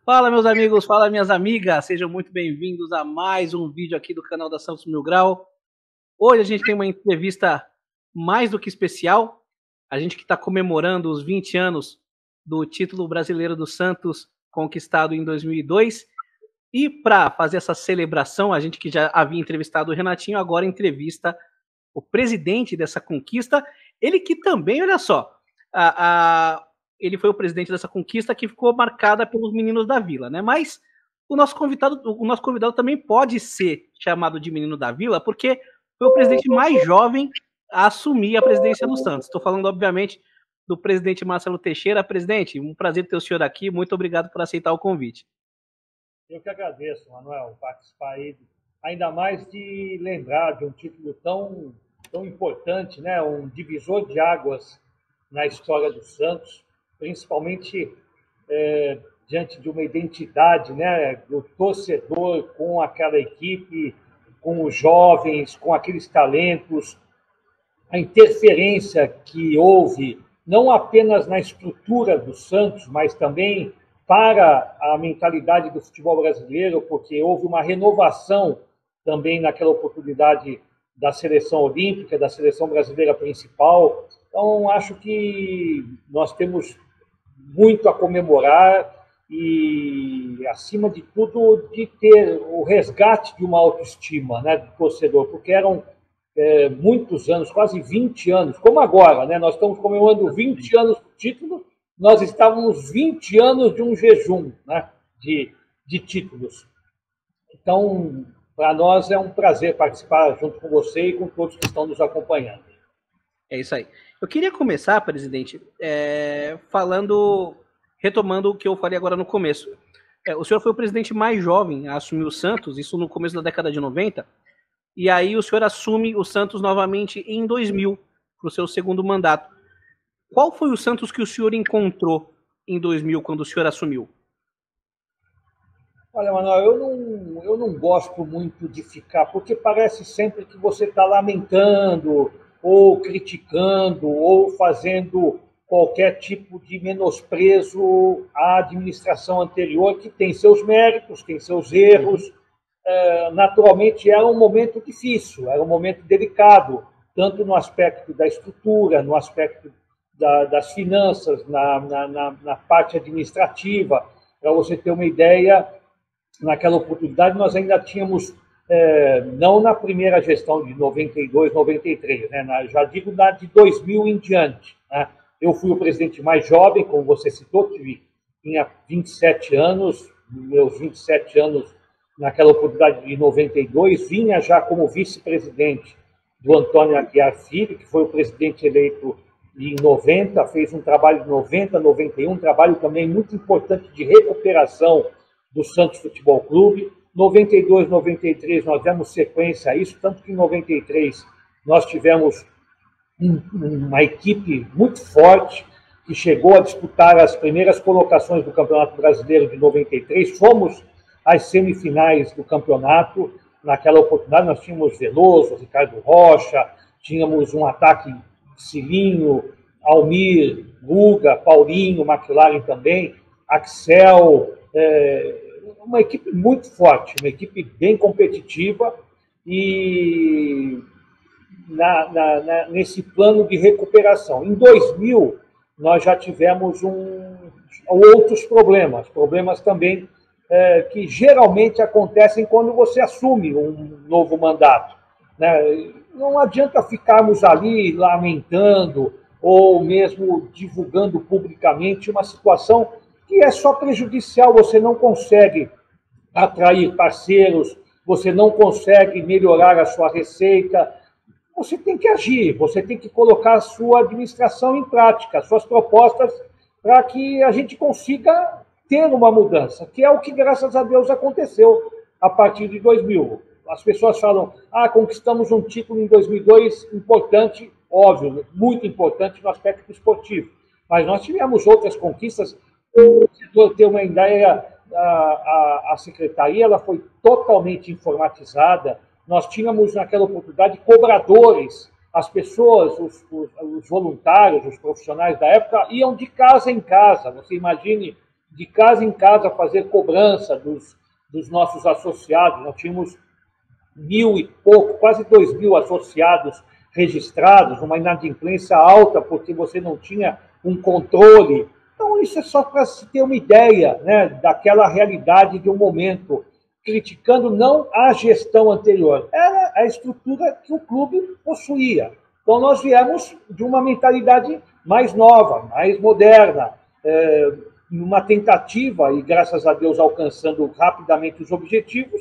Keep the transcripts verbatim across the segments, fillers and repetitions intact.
Fala, meus amigos, fala, minhas amigas, sejam muito bem-vindos a mais um vídeo aqui do canal da Santos Mil Grau. Hoje a gente tem uma entrevista mais do que especial, a gente que está comemorando os vinte anos do título brasileiro do Santos, conquistado em dois mil e dois, e para fazer essa celebração, a gente que já havia entrevistado o Renatinho, agora entrevista o presidente dessa conquista, ele que também, olha só, a, a ele foi o presidente dessa conquista que ficou marcada pelos meninos da Vila, né? Mas o nosso convidado, o nosso convidado também pode ser chamado de menino da Vila, porque foi o presidente mais jovem a assumir a presidência do Santos. Estou falando, obviamente, do presidente Marcelo Teixeira. Presidente, um prazer ter o senhor aqui. Muito obrigado por aceitar o convite. Eu que agradeço, Manuel, participar aí, ainda mais de lembrar de um título tão, tão importante, né? Um divisor de águas na história do Santos, principalmente é, diante de uma identidade, né, do torcedor com aquela equipe, com os jovens, com aqueles talentos, a interferência que houve, não apenas na estrutura do Santos, mas também para a mentalidade do futebol brasileiro, porque houve uma renovação também naquela oportunidade da seleção olímpica, da seleção brasileira principal. Então, acho que nós temos muito a comemorar e, acima de tudo, de ter o resgate de uma autoestima, né, do torcedor, porque eram é, muitos anos, quase vinte anos, como agora, né? Nós estamos comemorando vinte anos do título, nós estávamos vinte anos de um jejum, né, de, de títulos. Então, para nós é um prazer participar junto com você e com todos que estão nos acompanhando. É isso aí. Eu queria começar, presidente, é, falando, retomando o que eu falei agora no começo. É, o senhor foi o presidente mais jovem a assumir o Santos, isso no começo da década de noventa, e aí o senhor assume o Santos novamente em dois mil, para o seu segundo mandato. Qual foi o Santos que o senhor encontrou em dois mil, quando o senhor assumiu? Olha, Manuel, eu não, eu não gosto muito de ficar, porque parece sempre que você está lamentando, ou criticando, ou fazendo qualquer tipo de menosprezo à administração anterior, que tem seus méritos, tem seus erros. É, naturalmente, era um momento difícil, era um momento delicado, tanto no aspecto da estrutura, no aspecto da, das finanças, na, na, na, na parte administrativa. Para você ter uma ideia, naquela oportunidade, nós ainda tínhamos, é, não na primeira gestão de noventa e dois, noventa e três, né, na, já digo na de dois mil em diante. Né, eu fui o presidente mais jovem, como você citou, tive, tinha vinte e sete anos, meus vinte e sete anos naquela oportunidade de noventa e dois, vinha já como vice-presidente do Antônio Aguiar Filho, que foi o presidente eleito em noventa, fez um trabalho de noventa, noventa e um, um trabalho também muito importante de recuperação do Santos Futebol Clube. noventa e dois, noventa e três nós demos sequência a isso, tanto que em noventa e três nós tivemos um, uma equipe muito forte que chegou a disputar as primeiras colocações do Campeonato Brasileiro de noventa e três. Fomos às semifinais do campeonato. Naquela oportunidade nós tínhamos Veloso, Ricardo Rocha, tínhamos um ataque Cilinho, Almir, Guga, Paulinho, McLaren também, Axel, é, uma equipe muito forte, uma equipe bem competitiva e na, na, na, nesse plano de recuperação. Em dois mil, nós já tivemos um, outros problemas, problemas também é, que geralmente acontecem quando você assume um novo mandato. Né? Não adianta ficarmos ali lamentando ou mesmo divulgando publicamente uma situação que é só prejudicial, você não consegue atrair parceiros, você não consegue melhorar a sua receita. Você tem que agir, você tem que colocar a sua administração em prática, as suas propostas, para que a gente consiga ter uma mudança, que é o que, graças a Deus, aconteceu a partir de dois mil. As pessoas falam, ah, conquistamos um título em dois mil e dois importante, óbvio, muito importante no aspecto esportivo, mas nós tivemos outras conquistas. Para ter uma ideia, a, a, a secretaria ela foi totalmente informatizada. Nós tínhamos, naquela oportunidade, cobradores. As pessoas, os, os, os voluntários, os profissionais da época, iam de casa em casa. Você imagine de casa em casa fazer cobrança dos, dos nossos associados. Nós tínhamos mil e pouco, quase dois mil associados registrados, uma inadimplência alta, porque você não tinha um controle. Então, isso é só para se ter uma ideia, né, daquela realidade de um momento, criticando não a gestão anterior, era a estrutura que o clube possuía. Então, nós viemos de uma mentalidade mais nova, mais moderna, é, numa tentativa, e graças a Deus alcançando rapidamente os objetivos,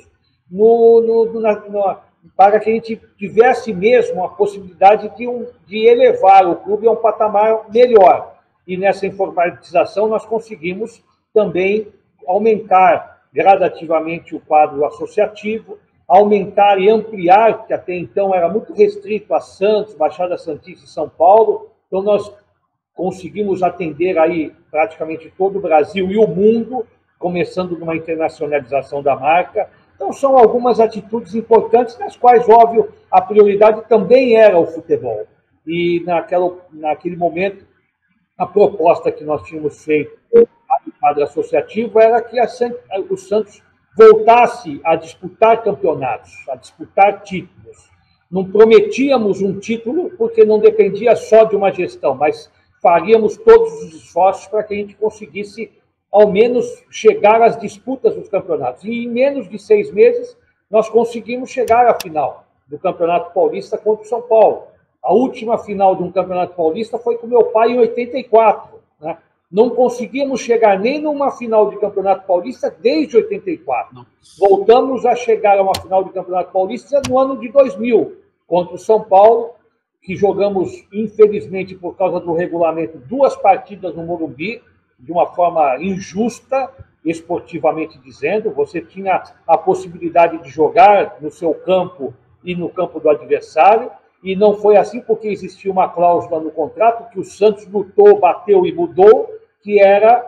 no, no, na, no, para que a gente tivesse mesmo a possibilidade de, um, de elevar o clube a um patamar melhor. E nessa informatização nós conseguimos também aumentar gradativamente o quadro associativo, aumentar e ampliar, que até então era muito restrito a Santos, Baixada Santista e São Paulo. Então nós conseguimos atender aí praticamente todo o Brasil e o mundo, começando numa internacionalização da marca. Então são algumas atitudes importantes, nas quais, óbvio, a prioridade também era o futebol. E naquela, naquele momento, a proposta que nós tínhamos feito ao quadro associativo era que a, o Santos voltasse a disputar campeonatos, a disputar títulos. Não prometíamos um título porque não dependia só de uma gestão, mas faríamos todos os esforços para que a gente conseguisse, ao menos, chegar às disputas dos campeonatos. E em menos de seis meses, nós conseguimos chegar à final do Campeonato Paulista contra o São Paulo. A última final de um Campeonato Paulista foi com meu pai em oitenta e quatro. Né? Não conseguimos chegar nem numa final de Campeonato Paulista desde oitenta e quatro. Voltamos a chegar a uma final de Campeonato Paulista no ano de dois mil, contra o São Paulo, que jogamos, infelizmente, por causa do regulamento, duas partidas no Morumbi, de uma forma injusta, esportivamente dizendo. Você tinha a possibilidade de jogar no seu campo e no campo do adversário, e não foi assim porque existia uma cláusula no contrato que o Santos lutou, bateu e mudou, que era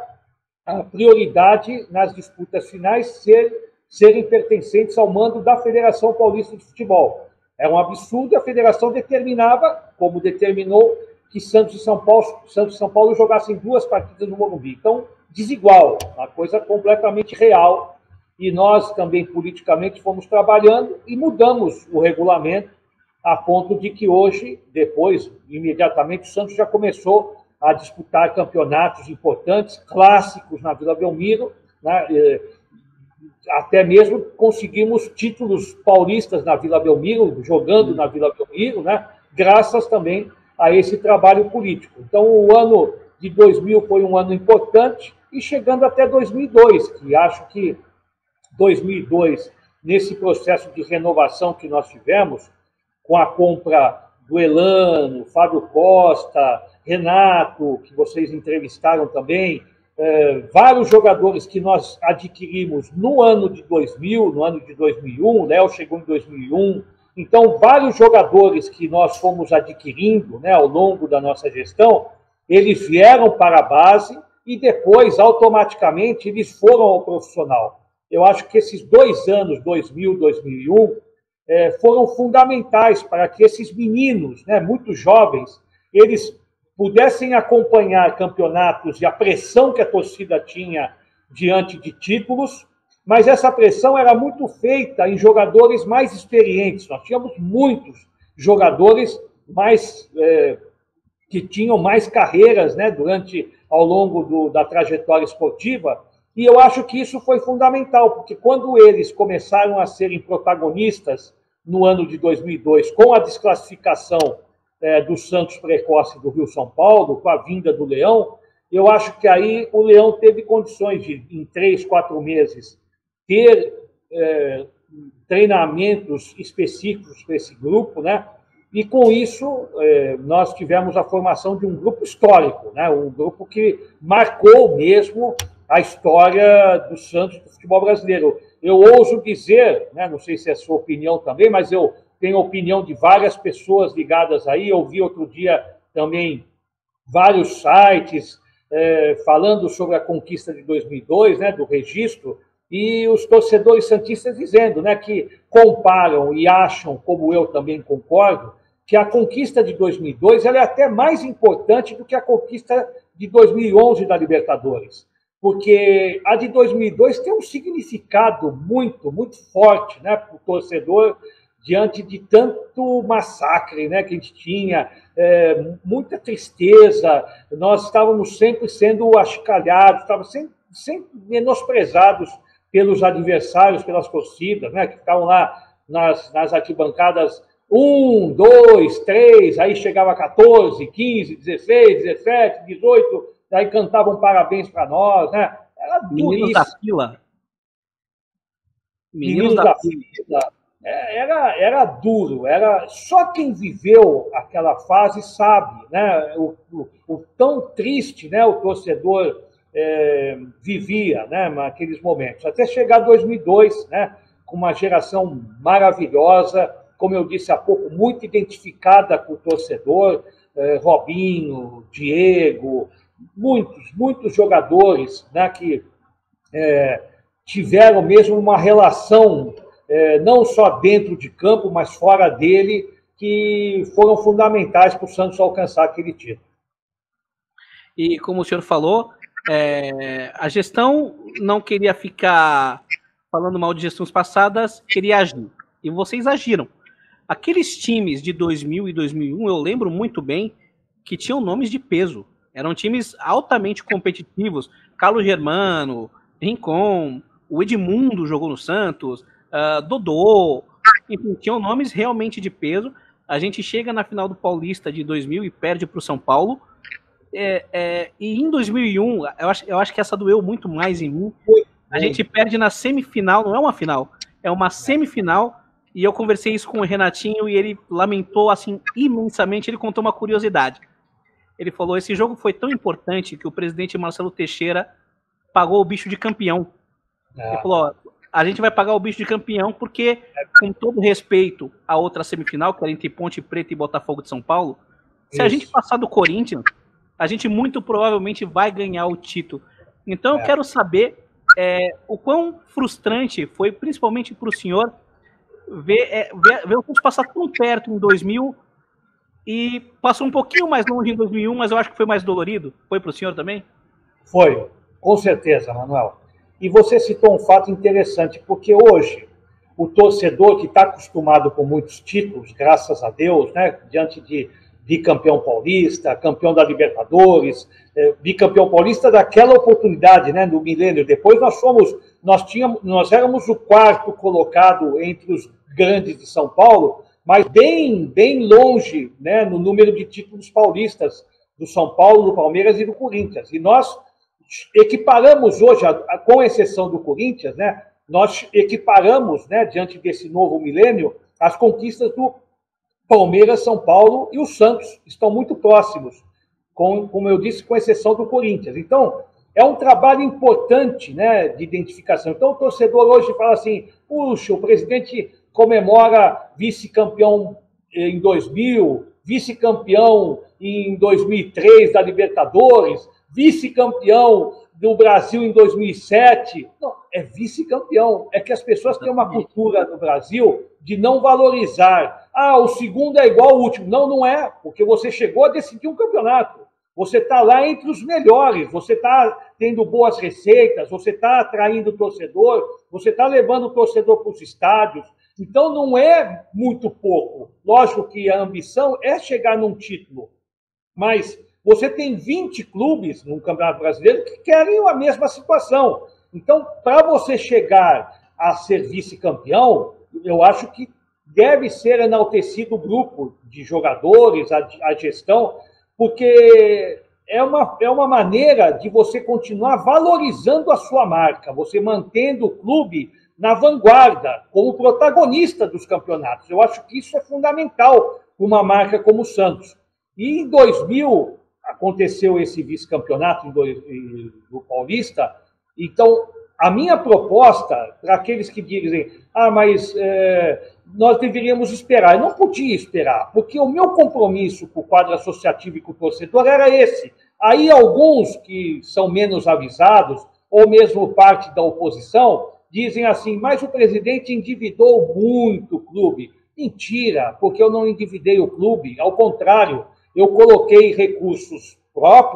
a prioridade nas disputas finais ser, serem pertencentes ao mando da Federação Paulista de Futebol. Era um absurdo, e a federação determinava, como determinou, que Santos e São Paulo, Santos e São Paulo jogassem duas partidas no Morumbi. Então, desigual, uma coisa completamente real. E nós também, politicamente, fomos trabalhando e mudamos o regulamento a ponto de que hoje, depois, imediatamente, o Santos já começou a disputar campeonatos importantes, clássicos na Vila Belmiro, né? Até mesmo conseguimos títulos paulistas na Vila Belmiro, jogando na Vila Belmiro, né? Graças também a esse trabalho político. Então, o ano de dois mil foi um ano importante, e chegando até dois mil e dois, que acho que dois mil e dois, nesse processo de renovação que nós tivemos, com a compra do Elano, Fábio Costa, Renato, que vocês entrevistaram também, é, vários jogadores que nós adquirimos no ano de dois mil, no ano de dois mil e um, o Léo chegou em dois mil e um, então vários jogadores que nós fomos adquirindo, né, ao longo da nossa gestão, eles vieram para a base e depois, automaticamente, eles foram ao profissional. Eu acho que esses dois anos, dois mil, dois mil e um, é, foram fundamentais para que esses meninos, né, muito jovens, eles pudessem acompanhar campeonatos e a pressão que a torcida tinha diante de títulos, mas essa pressão era muito feita em jogadores mais experientes. Nós tínhamos muitos jogadores mais, é, que tinham mais carreiras, né, durante, ao longo do, da trajetória esportiva, e eu acho que isso foi fundamental, porque quando eles começaram a serem protagonistas no ano de dois mil e dois, com a desclassificação é, do Santos precoce do Rio-São Paulo, com a vinda do Leão, eu acho que aí o Leão teve condições de, em três, quatro meses, ter é, treinamentos específicos para esse grupo, né? E com isso é, nós tivemos a formação de um grupo histórico, né? Um grupo que marcou mesmo a história do Santos do futebol brasileiro. Eu ouso dizer, né, não sei se é a sua opinião também, mas eu tenho a opinião de várias pessoas ligadas aí. Eu vi outro dia também vários sites é, falando sobre a conquista de dois mil e dois, né, do registro, e os torcedores santistas dizendo, né, que comparam e acham, como eu também concordo, que a conquista de dois mil e dois ela é até mais importante do que a conquista de dois mil e onze da Libertadores. porque a de dois mil e dois tem um significado muito, muito forte, né, para o torcedor, diante de tanto massacre, né, que a gente tinha, é, muita tristeza, nós estávamos sempre sendo achicalhados, estávamos sempre, sempre menosprezados pelos adversários, pelas torcidas, né, que estavam lá nas, nas arquibancadas um, dois, três, aí chegava quatorze, quinze, dezesseis, dezessete, dezoito, aí cantavam parabéns para nós, né? Era Meninos da fila. Meninos, Meninos da, da fila. Era, era duro, era só quem viveu aquela fase sabe, né? O, o, o tão triste, né? O torcedor é, vivia, né? Naqueles momentos, até chegar dois mil e dois, né? Com uma geração maravilhosa, como eu disse há pouco, muito identificada com o torcedor, é, Robinho, Diego, muitos, muitos jogadores, né? Que é, tiveram mesmo uma relação É, não só dentro de campo, mas fora dele, que foram fundamentais para o Santos alcançar aquele título. E como o senhor falou, é, a gestão não queria ficar falando mal de gestões passadas, queria agir. E vocês agiram. Aqueles times de dois mil e dois mil e um, eu lembro muito bem que tinham nomes de peso. Eram times altamente competitivos. Carlos Germano, Rincon, o Edmundo jogou no Santos, Uh, Dodô, enfim, tinham nomes realmente de peso. A gente chega na final do Paulista de dois mil e perde para o São Paulo. É, é, e em dois mil e um, eu acho, eu acho que essa doeu muito mais em mim. A gente perde na semifinal, não é uma final, é uma semifinal. E eu conversei isso com o Renatinho e ele lamentou assim imensamente. Ele contou uma curiosidade. Ele falou: esse jogo foi tão importante que o presidente Marcelo Teixeira pagou o bicho de campeão. Ah. Ele falou: ó, a gente vai pagar o bicho de campeão porque, com todo respeito à outra semifinal, que era entre Ponte Preta e Botafogo de São Paulo, se Isso. a gente passar do Corinthians, a gente muito provavelmente vai ganhar o título. Então, é. eu quero saber é, o quão frustrante foi, principalmente para o senhor, ver, é, ver, ver o Santos passar tão perto em dois mil e passou um pouquinho mais longe em dois mil e um, mas eu acho que foi mais dolorido. Foi para o senhor também? Foi, com certeza, Manuel. E você citou um fato interessante, porque hoje o torcedor que está acostumado com muitos títulos, graças a Deus, né, diante de bicampeão paulista, campeão da Libertadores, eh, bicampeão paulista daquela oportunidade, né, do milênio. Depois nós fomos, nós tínhamos, nós éramos o quarto colocado entre os grandes de São Paulo, mas bem, bem longe, né, no número de títulos paulistas do São Paulo, do Palmeiras e do Corinthians. E nós equiparamos hoje, com exceção do Corinthians, né, nós equiparamos, né, diante desse novo milênio, as conquistas do Palmeiras, São Paulo e o Santos estão muito próximos, com, como eu disse, com exceção do Corinthians. Então, é um trabalho importante, né, de identificação. Então, o torcedor hoje fala assim: puxa, o presidente comemora vice-campeão em dois mil, vice-campeão em dois mil e três da Libertadores, vice-campeão do Brasil em dois mil e sete. Não, é vice-campeão. É que as pessoas têm uma cultura no Brasil de não valorizar. Ah, o segundo é igual ao último. Não, não é, porque você chegou a decidir um campeonato. Você está lá entre os melhores, você está tendo boas receitas, você está atraindo o torcedor, você está levando o torcedor para os estádios. Então, não é muito pouco. Lógico que a ambição é chegar num título, mas você tem vinte clubes no Campeonato Brasileiro que querem a mesma situação. Então, para você chegar a ser vice-campeão, eu acho que deve ser enaltecido o grupo de jogadores, a, a gestão, porque é uma, é uma maneira de você continuar valorizando a sua marca, você mantendo o clube na vanguarda, como protagonista dos campeonatos. Eu acho que isso é fundamental para uma marca como o Santos. E em dois mil aconteceu esse vice-campeonato do Paulista. Então, a minha proposta para aqueles que dizem: ah, mas é, nós deveríamos esperar. Eu não podia esperar, porque o meu compromisso com o quadro associativo e com o torcedor era esse. Aí alguns que são menos avisados, ou mesmo parte da oposição, dizem assim: mas o presidente endividou muito o clube. Mentira, porque eu não endividei o clube. Ao contrário, eu coloquei recursos próprios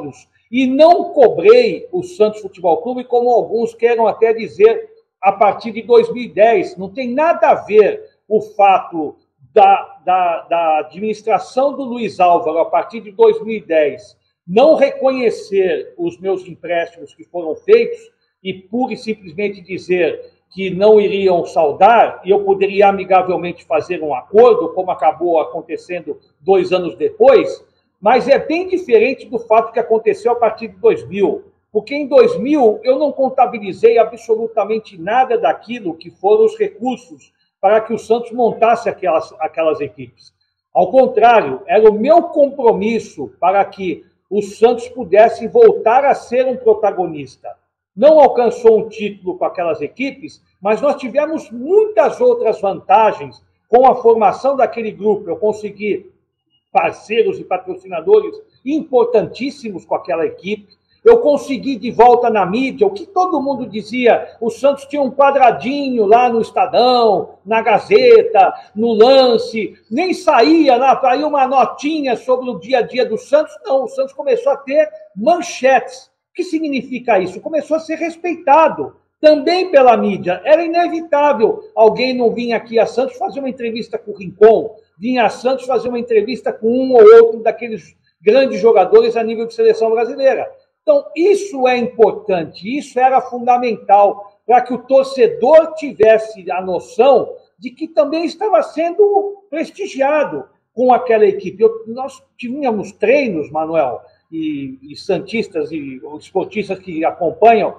E não cobrei o Santos Futebol Clube, como alguns queiram até dizer, a partir de dois mil e dez. Não tem nada a ver o fato da, da, da administração do Luiz Álvaro, a partir de dois mil e dez, não reconhecer os meus empréstimos que foram feitos e pura e simplesmente dizer que não iriam saldar, e eu poderia amigavelmente fazer um acordo, como acabou acontecendo dois anos depois, mas é bem diferente do fato que aconteceu a partir de dois mil, porque em dois mil eu não contabilizei absolutamente nada daquilo que foram os recursos para que o Santos montasse aquelas, aquelas equipes. Ao contrário, era o meu compromisso para que o Santos pudesse voltar a ser um protagonista. Não alcançou um título com aquelas equipes, mas nós tivemos muitas outras vantagens com a formação daquele grupo. Eu consegui parceiros e patrocinadores importantíssimos com aquela equipe. Eu consegui de volta na mídia o que todo mundo dizia. O Santos tinha um quadradinho lá no Estadão, na Gazeta, no Lance. Nem saía lá, saía uma notinha sobre o dia a dia do Santos. Não, o Santos começou a ter manchetes. O que significa isso? Começou a ser respeitado também pela mídia. Era inevitável alguém não vir aqui a Santos fazer uma entrevista com o Rincon, vinha a Santos fazer uma entrevista com um ou outro daqueles grandes jogadores a nível de seleção brasileira. Então, isso é importante, isso era fundamental para que o torcedor tivesse a noção de que também estava sendo prestigiado com aquela equipe. Eu, nós tínhamos treinos, Manuel, e, e santistas e esportistas que acompanham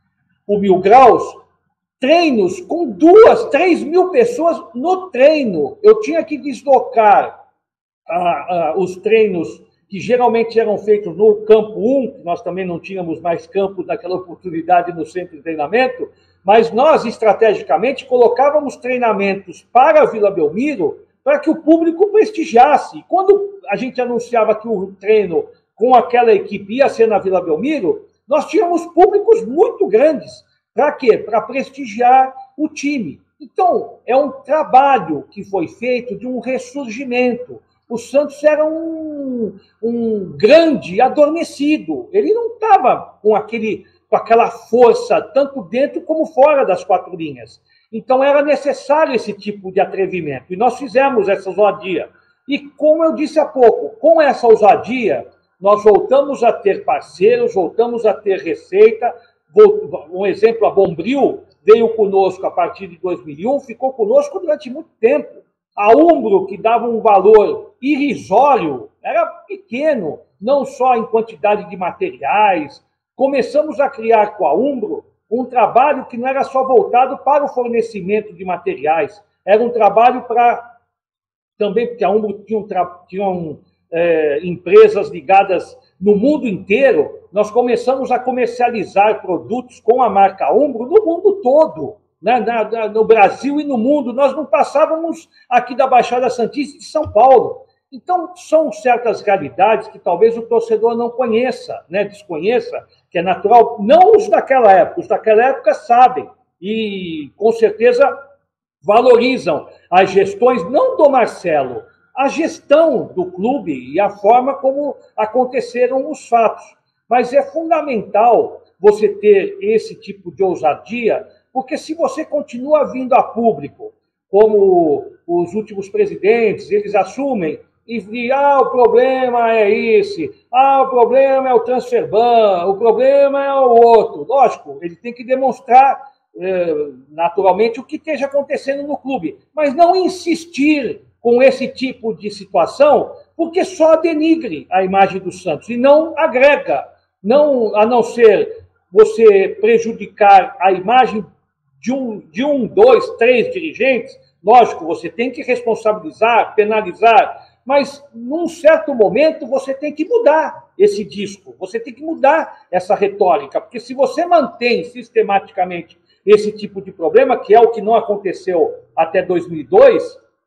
o Mil Graus, treinos com duas, três mil pessoas no treino. Eu tinha que deslocar ah, ah, os treinos que geralmente eram feitos no campo um, que nós também não tínhamos mais campo naquela oportunidade no centro de treinamento, mas nós, estrategicamente, colocávamos treinamentos para a Vila Belmiro para que o público prestigiasse. Quando a gente anunciava que o treino com aquela equipe ia ser na Vila Belmiro, nós tínhamos públicos muito grandes. Para quê? Para prestigiar o time. Então, é um trabalho que foi feito de um ressurgimento. O Santos era um, um grande adormecido. Ele não estava com, aquele, com aquela força, tanto dentro como fora das quatro linhas. Então, era necessário esse tipo de atrevimento. E nós fizemos essa ousadia. E, como eu disse há pouco, com essa ousadia, nós voltamos a ter parceiros, voltamos a ter receita. Um exemplo, a Bombril veio conosco a partir de dois mil e um, ficou conosco durante muito tempo. A Umbro, que dava um valor irrisório, era pequeno, não só em quantidade de materiais. Começamos a criar com a Umbro um trabalho que não era só voltado para o fornecimento de materiais, era um trabalho para... Também porque a Umbro tinha, um, tinha um, é, empresas ligadas no mundo inteiro, nós começamos a comercializar produtos com a marca Umbro no mundo todo. Na, na, no Brasil e no mundo, nós não passávamos aqui da Baixada Santista de São Paulo. Então, são certas realidades que talvez o torcedor não conheça, né, desconheça, que é natural. Não os daquela época, os daquela época sabem e, com certeza, valorizam as gestões, não do Marcelo, a gestão do clube e a forma como aconteceram os fatos. Mas é fundamental você ter esse tipo de ousadia, porque se você continua vindo a público, como os últimos presidentes, eles assumem e dizem, ah, o problema é esse, ah, o problema é o transfer ban, o problema é o outro. Lógico, ele tem que demonstrar eh, naturalmente o que esteja acontecendo no clube, mas não insistir com esse tipo de situação, porque só denigre a imagem do Santos e não agrega, não, a não ser você prejudicar a imagem de um, de um, dois, três dirigentes. Lógico, você tem que responsabilizar, penalizar, mas num certo momento você tem que mudar esse disco, você tem que mudar essa retórica, porque se você mantém sistematicamente esse tipo de problema, que é o que não aconteceu até dois mil e dois,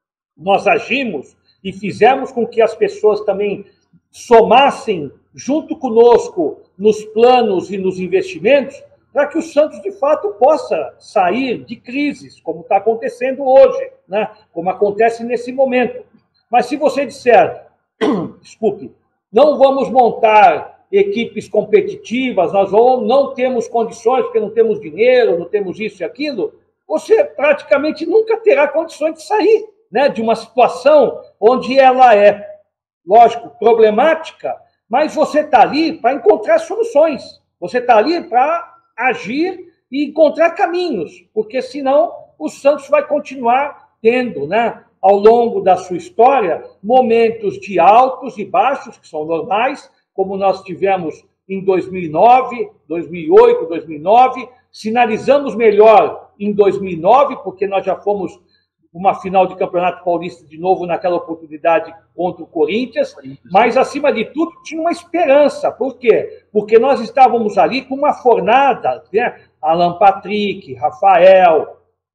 nós agimos e fizemos com que as pessoas também somassem junto conosco nos planos e nos investimentos, para que o Santos, de fato, possa sair de crises, como está acontecendo hoje, né? Como acontece nesse momento. Mas se você disser, desculpe, não vamos montar equipes competitivas, nós vamos, não temos condições, porque não temos dinheiro, não temos isso e aquilo, você praticamente nunca terá condições de sair, né, de uma situação onde ela é, lógico, problemática, mas você está ali para encontrar soluções, você está ali para agir e encontrar caminhos, porque senão o Santos vai continuar tendo, né, ao longo da sua história, momentos de altos e baixos, que são normais, como nós tivemos em dois mil e nove, dois mil e oito, dois mil e nove, sinalizamos melhor em dois mil e nove, porque nós já fomos uma final de Campeonato Paulista de novo naquela oportunidade contra o Corinthians, mas, acima de tudo, tinha uma esperança. Por quê? Porque nós estávamos ali com uma fornada, né? Alan Patrick, Rafael,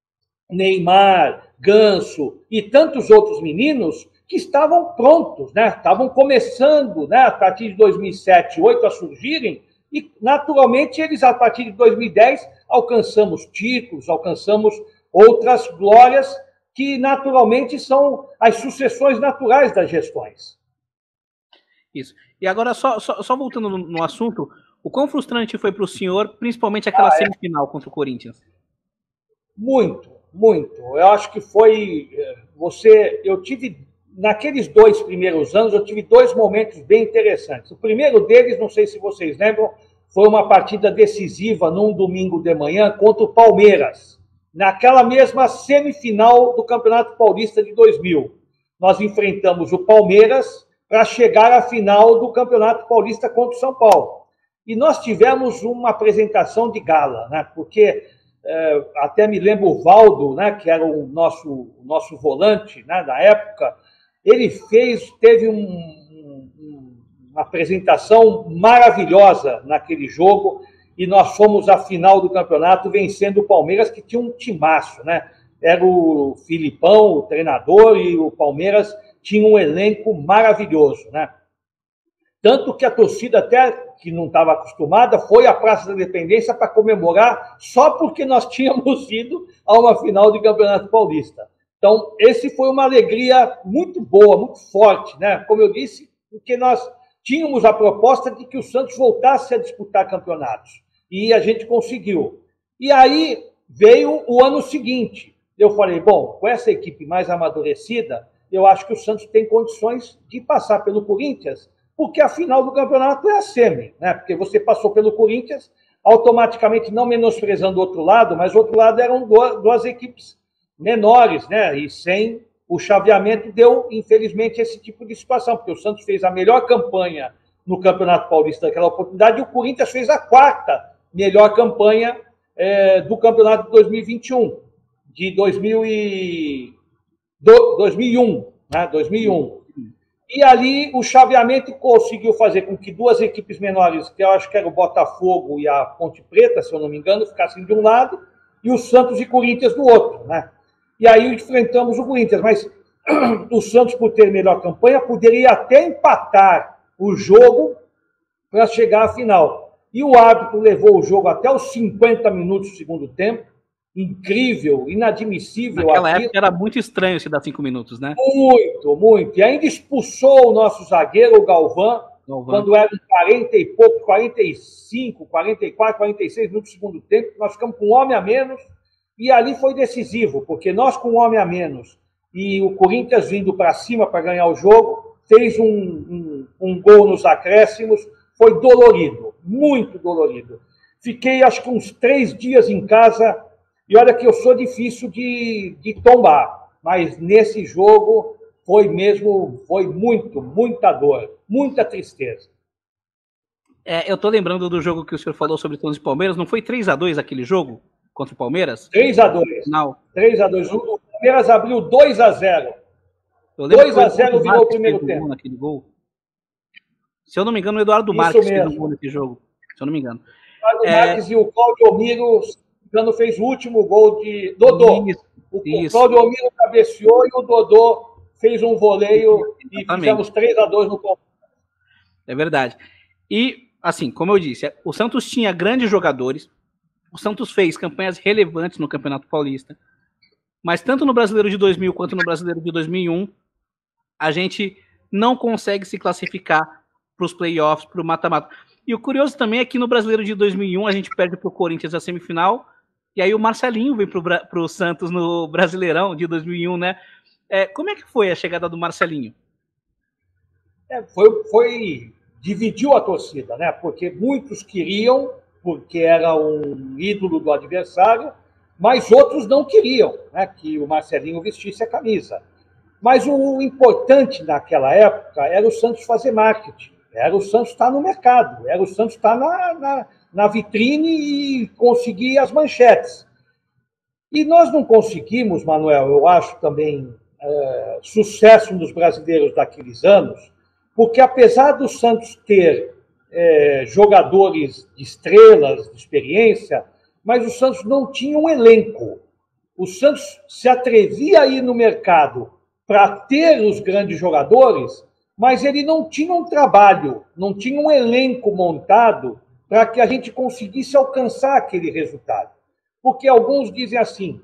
Neymar, Ganso e tantos outros meninos que estavam prontos, né? Estavam começando, né, a partir de dois mil e sete, dois mil e oito a surgirem, e naturalmente eles, a partir de dois mil e dez, alcançamos títulos, alcançamos outras glórias que naturalmente são as sucessões naturais das gestões. Isso. E agora, só, só, só voltando no, no assunto, o quão frustrante foi para o senhor, principalmente aquela ah, é. semifinal contra o Corinthians? Muito, muito. Eu acho que foi... Você, eu tive... Naqueles dois primeiros anos, eu tive dois momentos bem interessantes. O primeiro deles, não sei se vocês lembram, foi uma partida decisiva num domingo de manhã contra o Palmeiras, naquela mesma semifinal do Campeonato Paulista de dois mil. Nós enfrentamos o Palmeiras para chegar à final do Campeonato Paulista contra o São Paulo. E nós tivemos uma apresentação de gala, né? Porque é, até me lembro o Valdo, né, que era o nosso, o nosso volante, né, na época. Ele fez, teve um, um, uma apresentação maravilhosa naquele jogo e nós fomos à final do campeonato vencendo o Palmeiras, que tinha um timaço, né? Era o Filipão, o treinador, e o Palmeiras tinha um elenco maravilhoso, né? Tanto que a torcida, até que não estava acostumada, foi à Praça da Independência para comemorar só porque nós tínhamos ido a uma final de Campeonato Paulista. Então, esse foi uma alegria muito boa, muito forte, né? Como eu disse, porque nós tínhamos a proposta de que o Santos voltasse a disputar campeonatos. E a gente conseguiu. E aí veio o ano seguinte. Eu falei, bom, com essa equipe mais amadurecida, eu acho que o Santos tem condições de passar pelo Corinthians, porque a final do campeonato é a semi, né? Porque você passou pelo Corinthians, automaticamente não menosprezando o outro lado, mas o outro lado eram duas, duas equipes menores, né? E sem o chaveamento deu, infelizmente, esse tipo de situação, porque o Santos fez a melhor campanha no Campeonato Paulista daquela oportunidade e o Corinthians fez a quarta melhor campanha é, do Campeonato de dois mil e vinte e um, de dois mil e um, né? dois mil e um. E ali o chaveamento conseguiu fazer com que duas equipes menores, que eu acho que era o Botafogo e a Ponte Preta, se eu não me engano, ficassem de um lado e o Santos e Corinthians do outro, né? E aí enfrentamos o Corinthians, mas o Santos, por ter melhor campanha, poderia até empatar o jogo para chegar à final. E o árbitro levou o jogo até os cinquenta minutos do segundo tempo. Incrível, inadmissível. Naquela aquilo. época era muito estranho se dar cinco minutos, né? Muito, muito. E ainda expulsou o nosso zagueiro, o Galvão, Galvão. quando eram quarenta e pouco, quarenta e cinco, quarenta e quatro, quarenta e seis minutos do segundo tempo. Nós ficamos com um homem a menos. E ali foi decisivo, porque nós com um homem a menos e o Corinthians vindo para cima para ganhar o jogo, fez um, um, um gol nos acréscimos, foi dolorido, muito dolorido. Fiquei acho que uns três dias em casa, e olha que eu sou difícil de, de tombar, mas nesse jogo foi mesmo, foi muito, muita dor, muita tristeza. É, eu tô lembrando do jogo que o senhor falou sobre Santos e Palmeiras, não foi três a dois aquele jogo? Contra o Palmeiras? três a dois. Não. três a dois. O Palmeiras abriu dois a zero. dois a zero virou o primeiro tempo. Naquele gol. Se eu não me engano, o Eduardo Isso Marques mesmo. fez um gol nesse jogo. Se eu não me engano. O Eduardo é... Marques e o Cláudio Omiro, se não me engano, fez o último gol de Dodô. Isso. O, Isso. o Cláudio Omiro cabeceou e o Dodô fez um voleio e Exatamente. fizemos três a dois no Palmeiras. É verdade. E, assim, como eu disse, o Santos tinha grandes jogadores. O Santos fez campanhas relevantes no Campeonato Paulista, mas tanto no Brasileiro de dois mil quanto no Brasileiro de dois mil e um, a gente não consegue se classificar os playoffs, para o mata-mata. E o curioso também é que no Brasileiro de dois mil e um a gente perde para o Corinthians a semifinal, e aí o Marcelinho vem para o Santos no Brasileirão de dois mil e um, né? É, como é que foi a chegada do Marcelinho? É, foi, foi, dividiu a torcida, né? Porque muitos queriam, porque era um ídolo do adversário, mas outros não queriam, né, que o Marcelinho vestisse a camisa. Mas o importante naquela época era o Santos fazer marketing, era o Santos estar no mercado, era o Santos estar na, na, na vitrine e conseguir as manchetes. E nós não conseguimos, Manuel, eu acho também, é, sucesso nos brasileiros daqueles anos, porque apesar do Santos ter é, jogadores de estrelas, de experiência, mas o Santos não tinha um elenco. O Santos se atrevia a ir no mercado para ter os grandes jogadores, mas ele não tinha um trabalho, não tinha um elenco montado para que a gente conseguisse alcançar aquele resultado. Porque alguns dizem assim,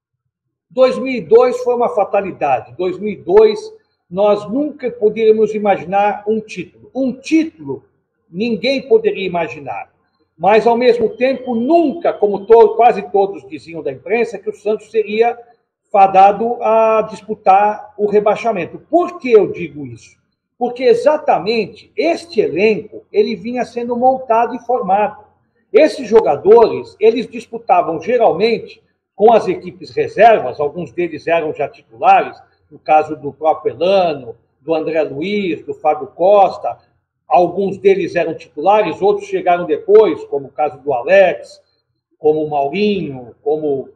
dois mil e dois foi uma fatalidade, dois mil e dois nós nunca poderíamos imaginar um título. Um título ninguém poderia imaginar. Mas, ao mesmo tempo, nunca, como todo, quase todos diziam da imprensa, que o Santos seria fadado a disputar o rebaixamento. Por que eu digo isso? Porque exatamente este elenco ele vinha sendo montado e formado. Esses jogadores, eles disputavam geralmente com as equipes reservas, alguns deles eram já titulares, no caso do próprio Elano, do André Luiz, do Fábio Costa. Alguns deles eram titulares, outros chegaram depois, como o caso do Alex, como o Maurinho, como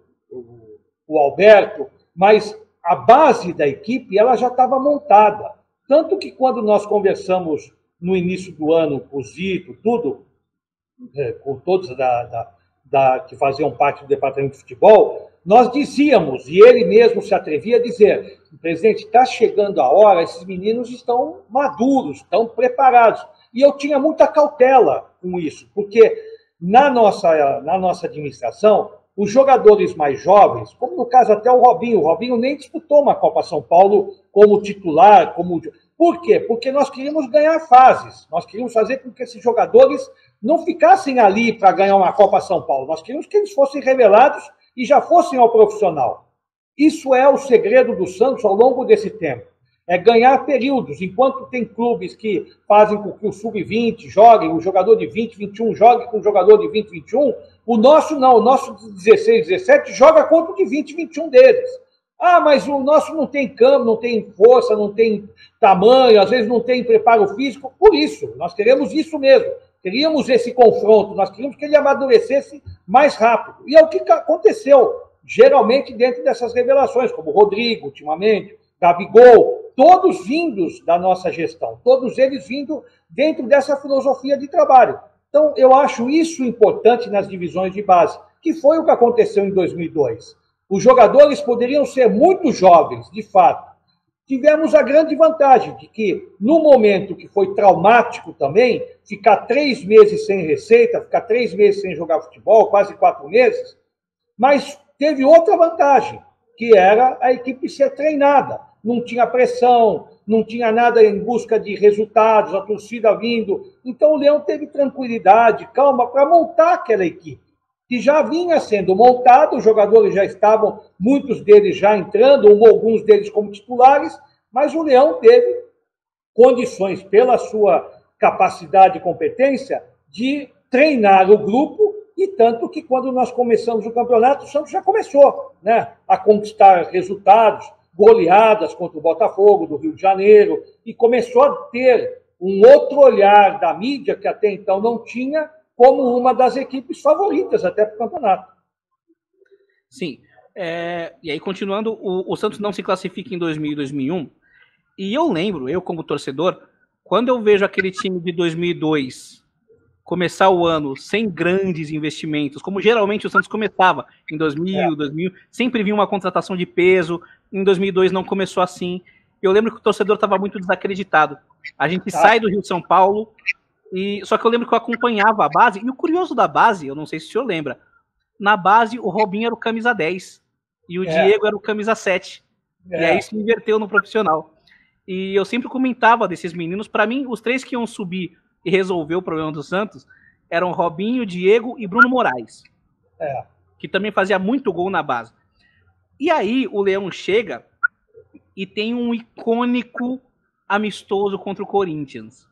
o Alberto, mas a base da equipe ela já estava montada. Tanto que quando nós conversamos no início do ano com o Zito, tudo, com todos da, da, da, que faziam parte do departamento de futebol, nós dizíamos, e ele mesmo se atrevia a dizer, presidente, está chegando a hora, esses meninos estão maduros, estão preparados. E eu tinha muita cautela com isso, porque na nossa, na nossa administração, os jogadores mais jovens, como no caso até o Robinho, o Robinho nem disputou uma Copa São Paulo como titular, como... Por quê? Porque nós queríamos ganhar fases, nós queríamos fazer com que esses jogadores não ficassem ali para ganhar uma Copa São Paulo, nós queríamos que eles fossem revelados e já fossem ao profissional. Isso é o segredo do Santos ao longo desse tempo. É ganhar períodos. Enquanto tem clubes que fazem com que o sub vinte jogue, o jogador de vinte, vinte e um jogue com o jogador de vinte, vinte e um, o nosso não. O nosso de dezesseis, dezessete joga contra o de vinte, vinte e um deles. Ah, mas o nosso não tem campo, não tem força, não tem tamanho, às vezes não tem preparo físico. Por isso, nós queremos isso mesmo. Queríamos esse confronto, nós queríamos que ele amadurecesse mais rápido. E é o que aconteceu, geralmente dentro dessas revelações, como o Rodrigo, ultimamente, Gabigol, todos vindos da nossa gestão, todos eles vindo dentro dessa filosofia de trabalho. Então, eu acho isso importante nas divisões de base, que foi o que aconteceu em dois mil e dois. Os jogadores poderiam ser muito jovens, de fato. Tivemos a grande vantagem de que, no momento que foi traumático também, ficar três meses sem receita, ficar três meses sem jogar futebol, quase quatro meses, mas teve outra vantagem, que era a equipe ser treinada. Não tinha pressão, não tinha nada em busca de resultados, a torcida vindo. Então o Leão teve tranquilidade, calma, para montar aquela equipe, que já vinha sendo montada, os jogadores já estavam, muitos deles já entrando, ou alguns deles como titulares, mas o Leão teve condições, pela sua capacidade e competência, de treinar o grupo, e tanto que quando nós começamos o campeonato, o Santos já começou, né, a conquistar resultados, goleadas contra o Botafogo, do Rio de Janeiro, e começou a ter um outro olhar da mídia, que até então não tinha, como uma das equipes favoritas até para o campeonato. Sim. É, e aí, continuando, o, o Santos não se classifica em dois mil e dois mil e um, e eu lembro, eu como torcedor, quando eu vejo aquele time de dois mil e dois começar o ano sem grandes investimentos, como geralmente o Santos começava em dois mil, é. dois mil, sempre vinha uma contratação de peso, em dois mil e dois não começou assim. Eu lembro que o torcedor estava muito desacreditado. A gente tá. sai do Rio de São Paulo, e só que eu lembro que eu acompanhava a base, e o curioso da base, eu não sei se o senhor lembra, na base o Robinho era o camisa dez, e o é. Diego era o camisa sete, é. e aí se inverteu no profissional. E eu sempre comentava desses meninos. Para mim, os três que iam subir e resolver o problema do Santos eram Robinho, Diego e Bruno Moraes. É. Que também fazia muito gol na base. E aí o Leão chega e tem um icônico amistoso contra o Corinthians.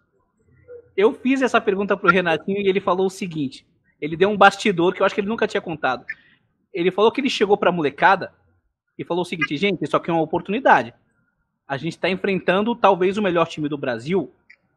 Eu fiz essa pergunta pro Renatinho e ele falou o seguinte, ele deu um bastidor que eu acho que ele nunca tinha contado. Ele falou que ele chegou pra molecada e falou o seguinte, gente, isso aqui é uma oportunidade. A gente está enfrentando talvez o melhor time do Brasil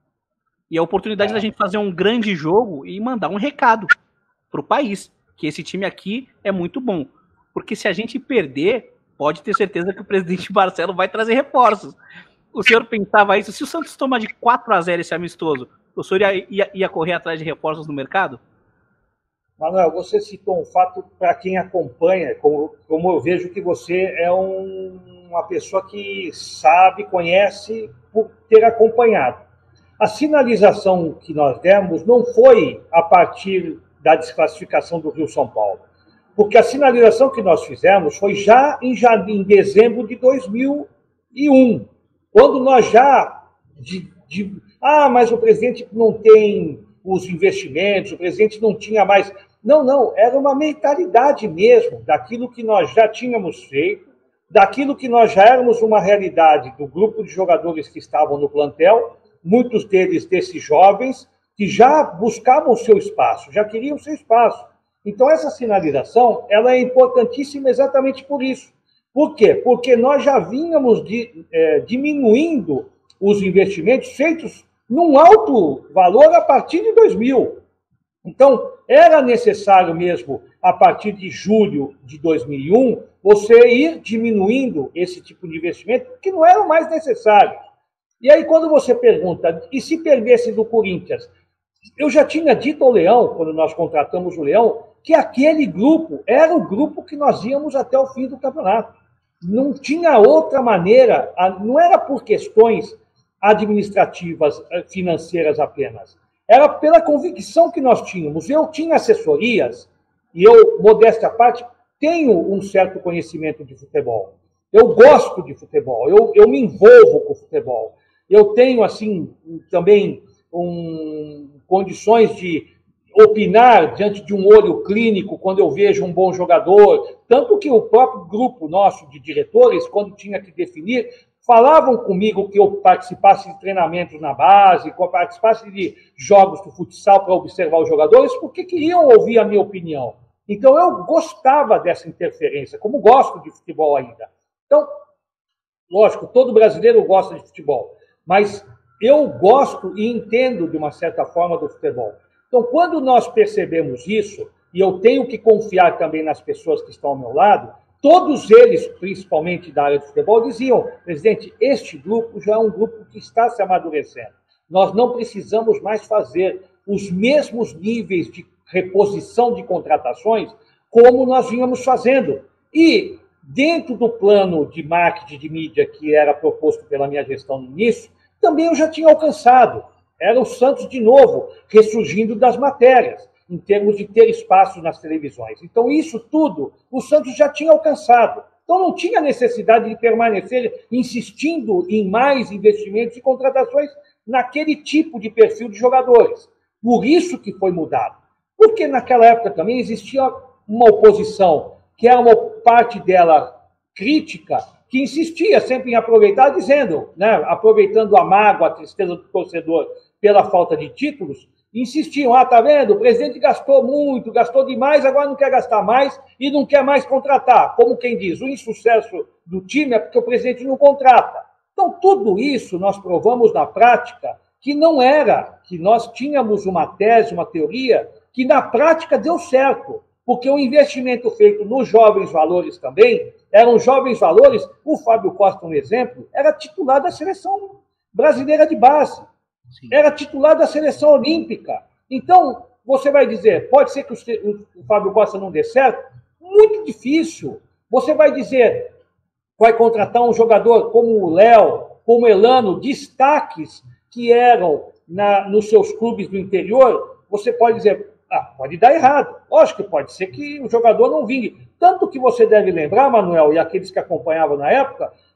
e a oportunidade é. da gente fazer um grande jogo e mandar um recado pro país, que esse time aqui é muito bom. Porque se a gente perder, pode ter certeza que o presidente Marcelo vai trazer reforços. O senhor pensava isso? Se o Santos tomar de quatro a zero esse amistoso, o senhor ia, ia, ia correr atrás de reforços no mercado? Manuel, você citou um fato para quem acompanha, como, como eu vejo que você é um, uma pessoa que sabe, conhece por ter acompanhado. A sinalização que nós demos não foi a partir da desclassificação do Rio-São Paulo, porque a sinalização que nós fizemos foi já em, já em dezembro de dois mil e um, quando nós já... De, de, ah, mas o presidente não tem os investimentos, o presidente não tinha mais... Não, não, era uma mentalidade mesmo daquilo que nós já tínhamos feito, daquilo que nós já éramos uma realidade do grupo de jogadores que estavam no plantel, muitos deles desses jovens, que já buscavam o seu espaço, já queriam o seu espaço. Então, essa sinalização ela é importantíssima exatamente por isso. Por quê? Porque nós já vínhamos de, é, diminuindo os investimentos feitos num alto valor a partir de dois mil. Então, era necessário mesmo, a partir de julho de dois mil e um, você ir diminuindo esse tipo de investimento, que não eram mais necessários. E aí, quando você pergunta, e se perdesse do Corinthians? Eu já tinha dito ao Leão, quando nós contratamos o Leão, que aquele grupo era o grupo que nós íamos até o fim do campeonato. Não tinha outra maneira, não era por questões administrativas, financeiras apenas. Era pela convicção que nós tínhamos. Eu tinha assessorias, e eu, modéstia à parte, tenho um certo conhecimento de futebol. Eu gosto de futebol, eu, eu me envolvo com o futebol. Eu tenho, assim, também um, condições de opinar diante de um olho clínico quando eu vejo um bom jogador. Tanto que o próprio grupo nosso de diretores, quando tinha que definir, falavam comigo que eu participasse de treinamentos na base, que eu participasse de jogos do futsal para observar os jogadores, porque queriam ouvir a minha opinião. Então, eu gostava dessa interferência, como gosto de futebol ainda. Então, lógico, todo brasileiro gosta de futebol, mas eu gosto e entendo, de uma certa forma, do futebol. Então, quando nós percebemos isso, e eu tenho que confiar também nas pessoas que estão ao meu lado, todos eles, principalmente da área de futebol, diziam, presidente, este grupo já é um grupo que está se amadurecendo. Nós não precisamos mais fazer os mesmos níveis de reposição de contratações como nós vínhamos fazendo. E, dentro do plano de marketing de mídia que era proposto pela minha gestão no início, também eu já tinha alcançado. Era o Santos, de novo, ressurgindo das matérias, em termos de ter espaço nas televisões. Então, isso tudo o Santos já tinha alcançado. Então, não tinha necessidade de permanecer insistindo em mais investimentos e contratações naquele tipo de perfil de jogadores. Por isso que foi mudado. Porque naquela época também existia uma oposição, que era uma parte dela crítica, que insistia sempre em aproveitar, dizendo, né, aproveitando a mágoa, a tristeza do torcedor pela falta de títulos, insistiam, ah, tá vendo, o presidente gastou muito, gastou demais, agora não quer gastar mais e não quer mais contratar. Como quem diz, o insucesso do time é porque o presidente não contrata. Então, tudo isso nós provamos na prática que não era, que nós tínhamos uma tese, uma teoria, que na prática deu certo, porque o investimento feito nos jovens valores também, eram jovens valores, o Fábio Costa, um exemplo, era titular da seleção brasileira de base. Sim. Era titular da seleção olímpica. Então, você vai dizer, pode ser que o Fábio Costa não dê certo? Muito difícil. Você vai dizer, vai contratar um jogador como o Léo, como o Elano, destaques que eram na, nos seus clubes do interior, você pode dizer, ah, pode dar errado. Lógico que pode ser que o jogador não vingue. Tanto que você deve lembrar, Manuel, e aqueles que acompanhavam na época,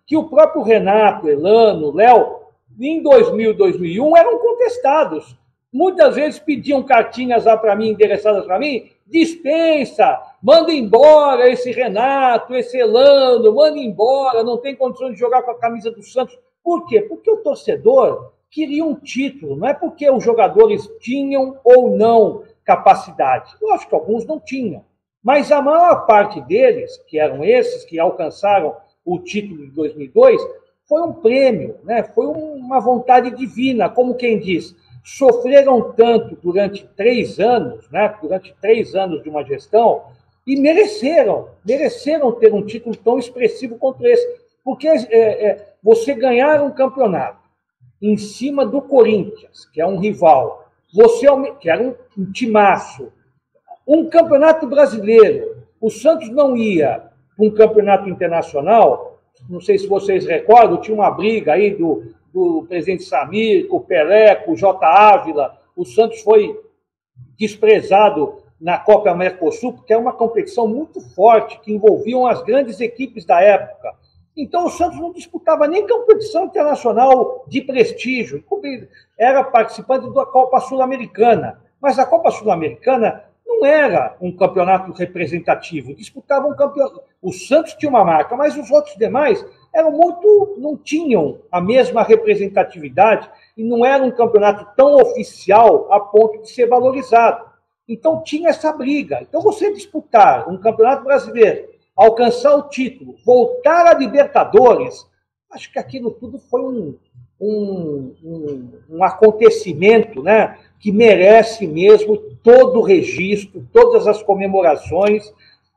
que o próprio Renato, Elano, Léo, em dois mil, dois mil e um, eram contestados. Muitas vezes pediam cartinhas lá para mim, endereçadas para mim, dispensa, manda embora esse Renato, esse Elano, manda embora, não tem condições de jogar com a camisa do Santos. Por quê? Porque o torcedor queria um título, não é porque os jogadores tinham ou não capacidade. Eu acho que alguns não tinham. Mas a maior parte deles, que eram esses que alcançaram o título de dois mil e dois, foi um prêmio, né? Foi uma vontade divina, como quem diz. Sofreram tanto durante três anos, né? Durante três anos de uma gestão, e mereceram, mereceram ter um título tão expressivo quanto esse. Porque é, é, você ganhar um campeonato em cima do Corinthians, que é um rival, você que era um, um timaço, um campeonato brasileiro, o Santos não ia para um campeonato internacional, não sei se vocês recordam, tinha uma briga aí do, do presidente Samir, com o Pelé, com o J. Ávila, o Santos foi desprezado na Copa Mercosul, porque é uma competição muito forte, que envolviam as grandes equipes da época. Então o Santos não disputava nem competição internacional de prestígio, era participante da Copa Sul-Americana, mas a Copa Sul-Americana não era um campeonato representativo, disputavam um campeonato. O Santos tinha uma marca, mas os outros demais eram muito, não tinham a mesma representatividade e não era um campeonato tão oficial a ponto de ser valorizado. Então tinha essa briga. Então você disputar um campeonato brasileiro, alcançar o título, voltar a Libertadores, acho que aquilo tudo foi um, um, um, um acontecimento, né, que merece mesmo todo o registro, todas as comemorações,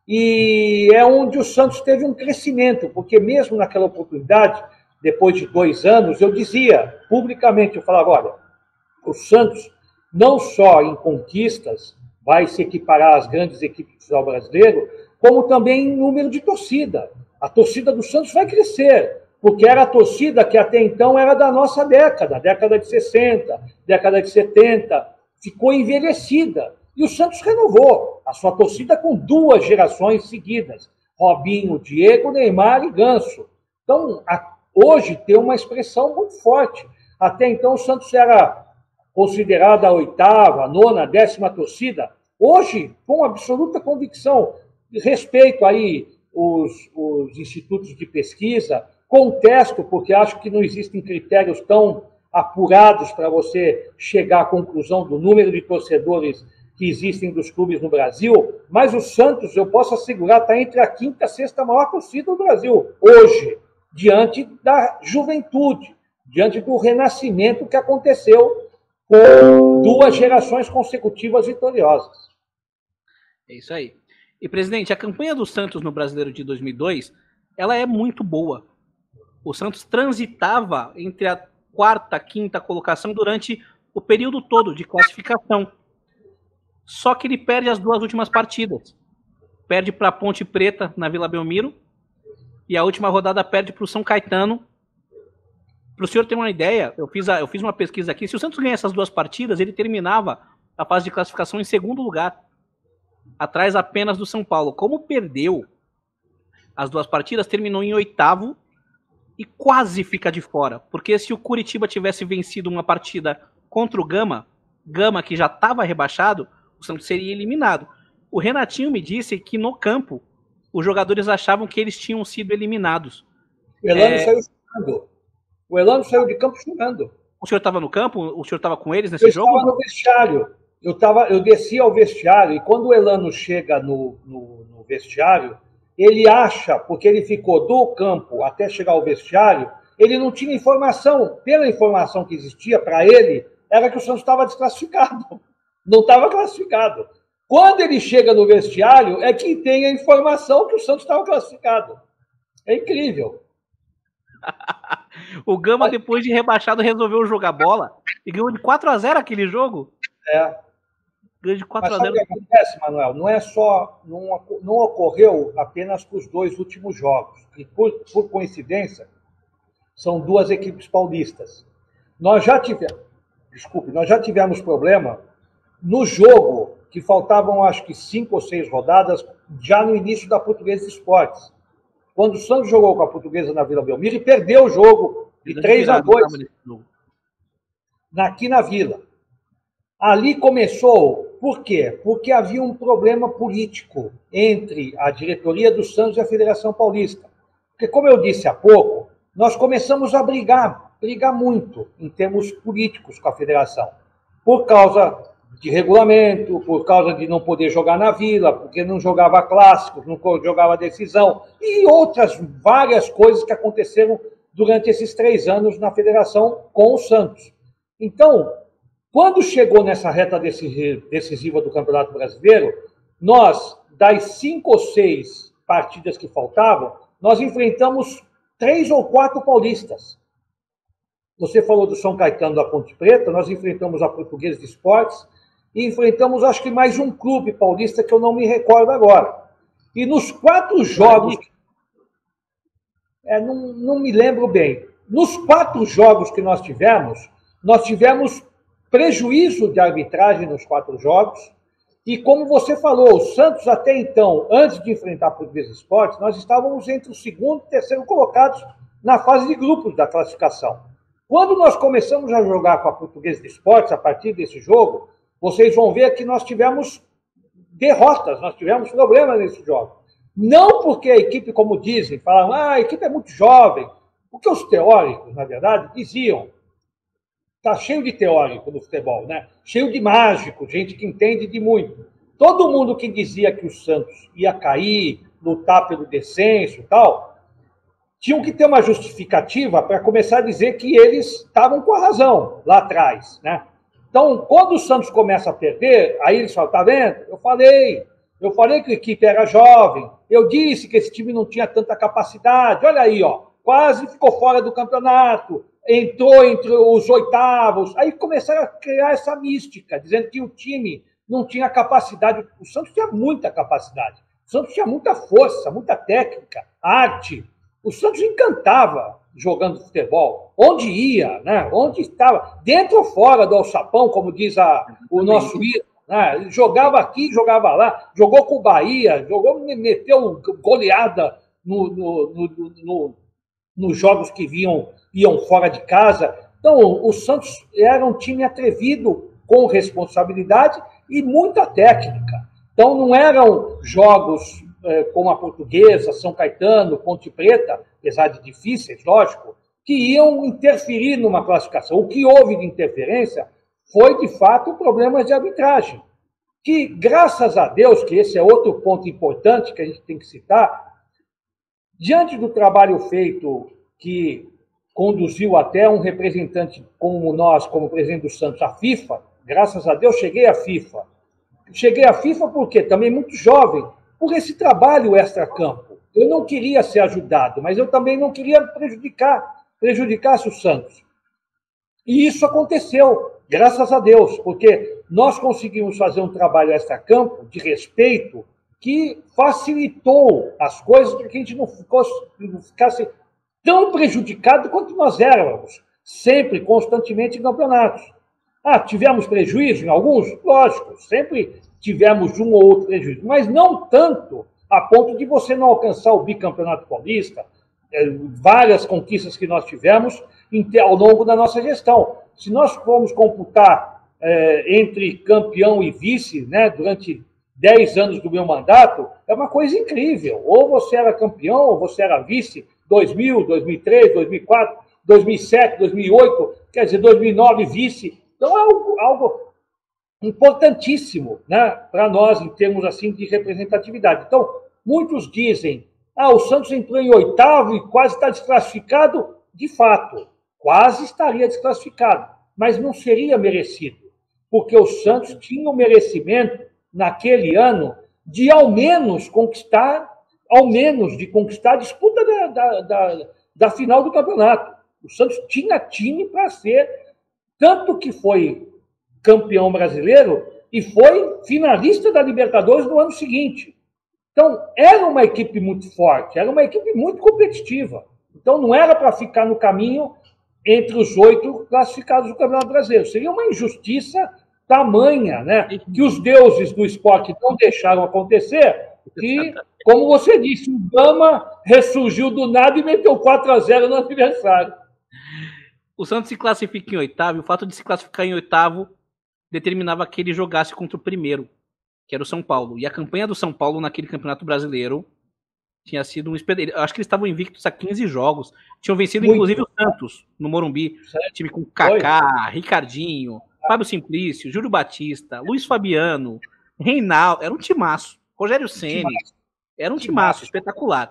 e é onde o Santos teve um crescimento, porque mesmo naquela oportunidade, depois de dois anos, eu dizia publicamente, eu falava, olha, o Santos, não só em conquistas, vai se equiparar às grandes equipes do futebol brasileiro, como também em número de torcida. A torcida do Santos vai crescer, porque era a torcida que até então era da nossa década, década de sessenta, década de setenta, ficou envelhecida. E o Santos renovou a sua torcida com duas gerações seguidas, Robinho, Diego, Neymar e Ganso. Então, a, hoje tem uma expressão muito forte. Até então o Santos era considerada a oitava, a nona, a décima torcida. Hoje, com absoluta convicção, respeito aí os, os institutos de pesquisa, contesto, porque acho que não existem critérios tão apurados para você chegar à conclusão do número de torcedores que existem dos clubes no Brasil, mas o Santos, eu posso assegurar, está entre a quinta e a sexta maior torcida do Brasil, hoje, diante da juventude, diante do renascimento que aconteceu com duas gerações consecutivas vitoriosas. É isso aí. E, presidente, a campanha do Santos no Brasileiro de dois mil e dois, ela é muito boa. O Santos transitava entre a quarta, quinta colocação durante o período todo de classificação. Só que ele perde as duas últimas partidas. Perde para a Ponte Preta, na Vila Belmiro, e a última rodada perde para o São Caetano. Para o senhor ter uma ideia, eu fiz, a, eu fiz uma pesquisa aqui, se o Santos ganhar essas duas partidas, ele terminava a fase de classificação em segundo lugar, atrás apenas do São Paulo. Como perdeu as duas partidas, terminou em oitavo e quase fica de fora, porque se o Curitiba tivesse vencido uma partida contra o Gama, Gama que já estava rebaixado, o Santos seria eliminado. O Renatinho me disse que no campo os jogadores achavam que eles tinham sido eliminados. O Elano é... saiu chorando. O Elano saiu de campo chorando. O senhor estava no campo? O senhor estava com eles nesse eu jogo? Eu estava no vestiário. Eu, tava, eu desci ao vestiário e quando o Elano chega no, no, no vestiário, ele acha, porque ele ficou do campo até chegar ao vestiário, ele não tinha informação. Pela informação que existia para ele, era que o Santos estava desclassificado. Não estava classificado. Quando ele chega no vestiário, é que tem a informação que o Santos estava classificado. É incrível. O Gama, depois de rebaixado, resolveu jogar bola e ganhou de quatro a zero aquele jogo. É. Ganhou de quatro Mas a zero. sabe o que acontece, Manuel? Não é só... Não, não ocorreu apenas com os dois últimos jogos. E, por, por coincidência, são duas equipes paulistas. Nós já tivemos... Desculpe, nós já tivemos problema no jogo, que faltavam, acho que, cinco ou seis rodadas, já no início da Portuguesa Esportes. quando o Santos jogou com a Portuguesa na Vila Belmiro e perdeu o jogo de três a dois aqui na Vila. Ali começou, por quê? Porque havia um problema político entre a diretoria do Santos e a Federação Paulista. Porque, como eu disse há pouco, nós começamos a brigar, brigar muito em termos políticos com a federação, por causa de regulamento, por causa de não poder jogar na Vila, porque não jogava clássicos, não jogava decisão, e outras várias coisas que aconteceram durante esses três anos na federação com o Santos. Então, quando chegou nessa reta decisiva do Campeonato Brasileiro, nós, das cinco ou seis partidas que faltavam, nós enfrentamos três ou quatro paulistas. Você falou do São Caetano da Ponte Preta, nós enfrentamos a Portuguesa de Esportes e enfrentamos, acho que mais um clube paulista que eu não me recordo agora. E nos quatro jogos... É, não, não me lembro bem. Nos quatro jogos que nós tivemos, nós tivemos prejuízo de arbitragem nos quatro jogos. E como você falou, o Santos até então, antes de enfrentar a Portuguesa de Esportes, nós estávamos entre o segundo e terceiro colocados na fase de grupos da classificação. Quando nós começamos a jogar com a Portuguesa de Esportes, a partir desse jogo, vocês vão ver que nós tivemos derrotas, nós tivemos problemas nesse jogo. Não porque a equipe, como dizem, falam, ah, a equipe é muito jovem. Porque os teóricos, na verdade, diziam, está cheio de teórico no futebol, né? Cheio de mágico, gente que entende de muito. Todo mundo que dizia que o Santos ia cair, lutar pelo descenso e tal, tinham que ter uma justificativa para começar a dizer que eles estavam com a razão lá atrás, né? Então, quando o Santos começa a perder, aí eles falam, tá vendo? Eu falei, eu falei que a equipe era jovem, eu disse que esse time não tinha tanta capacidade, olha aí, ó, quase ficou fora do campeonato, entrou entre os oitavos, aí começaram a criar essa mística, dizendo que o time não tinha capacidade. O Santos tinha muita capacidade, o Santos tinha muita força, muita técnica, arte. O Santos encantava jogando futebol, onde ia, né? Onde estava, dentro ou fora do alçapão, como diz a, o nosso ídolo, né? Jogava aqui, jogava lá, jogou com o Bahia, jogou, meteu goleada no, no, no, no, nos jogos que vinham, iam fora de casa. Então, o Santos era um time atrevido, com responsabilidade e muita técnica. Então, não eram jogos como a Portuguesa, São Caetano, Ponte Preta, apesar de difíceis, lógico, que iam interferir numa classificação. O que houve de interferência foi, de fato, problemas de arbitragem, que, graças a Deus, que esse é outro ponto importante que a gente tem que citar, diante do trabalho feito que conduziu até um representante como nós, como presidente do Santos, à FIFA, graças a Deus, cheguei à FIFA. Cheguei à FIFA porque também muito jovem, por esse trabalho extra-campo. Eu não queria ser ajudado, mas eu também não queria prejudicar, prejudicasse o Santos. E isso aconteceu, graças a Deus, porque nós conseguimos fazer um trabalho extra-campo de respeito que facilitou as coisas para que a gente não, fosse, não ficasse tão prejudicado quanto nós éramos, sempre, constantemente em campeonatos. Ah, tivemos prejuízo em alguns? Lógico, sempre tivemos um ou outro prejuízo, mas não tanto a ponto de você não alcançar o bicampeonato paulista, várias conquistas que nós tivemos ao longo da nossa gestão. Se nós formos computar é, entre campeão e vice, né, durante dez anos do meu mandato, é uma coisa incrível. Ou você era campeão, ou você era vice, dois mil, dois mil e três, dois mil e quatro, dois mil e sete, dois mil e oito, quer dizer, dois mil e nove, vice. Então, é algo, algo importantíssimo, né, para nós, em termos assim, de representatividade. Então, muitos dizem, ah, o Santos entrou em oitavo e quase está desclassificado. De fato, quase estaria desclassificado, mas não seria merecido, porque o Santos tinha o merecimento, naquele ano, de ao menos conquistar, ao menos de conquistar a disputa da, da, da, da final do campeonato. O Santos tinha time para ser, tanto que foi campeão brasileiro e foi finalista da Libertadores no ano seguinte. Então, era uma equipe muito forte, era uma equipe muito competitiva. Então, não era para ficar no caminho entre os oito classificados do Campeonato Brasileiro. Seria uma injustiça tamanha, né, que os deuses do esporte não deixaram acontecer, que, como você disse, o Gama ressurgiu do nada e meteu quatro a zero no aniversário. O Santos se classifica em oitavo, e o fato de se classificar em oitavo determinava que ele jogasse contra o primeiro, que era o São Paulo. E a campanha do São Paulo naquele Campeonato Brasileiro tinha sido um expediente. Acho que eles estavam invictos a quinze jogos. Tinham vencido, Muito inclusive, bom. o Santos, no Morumbi. Certo. Time com Kaká, Oi. Ricardinho, Fábio Simplício, Júlio Batista, Luiz Fabiano, Reinaldo. Era um timaço. Rogério Ceni. Era um timaço, timaço espetacular.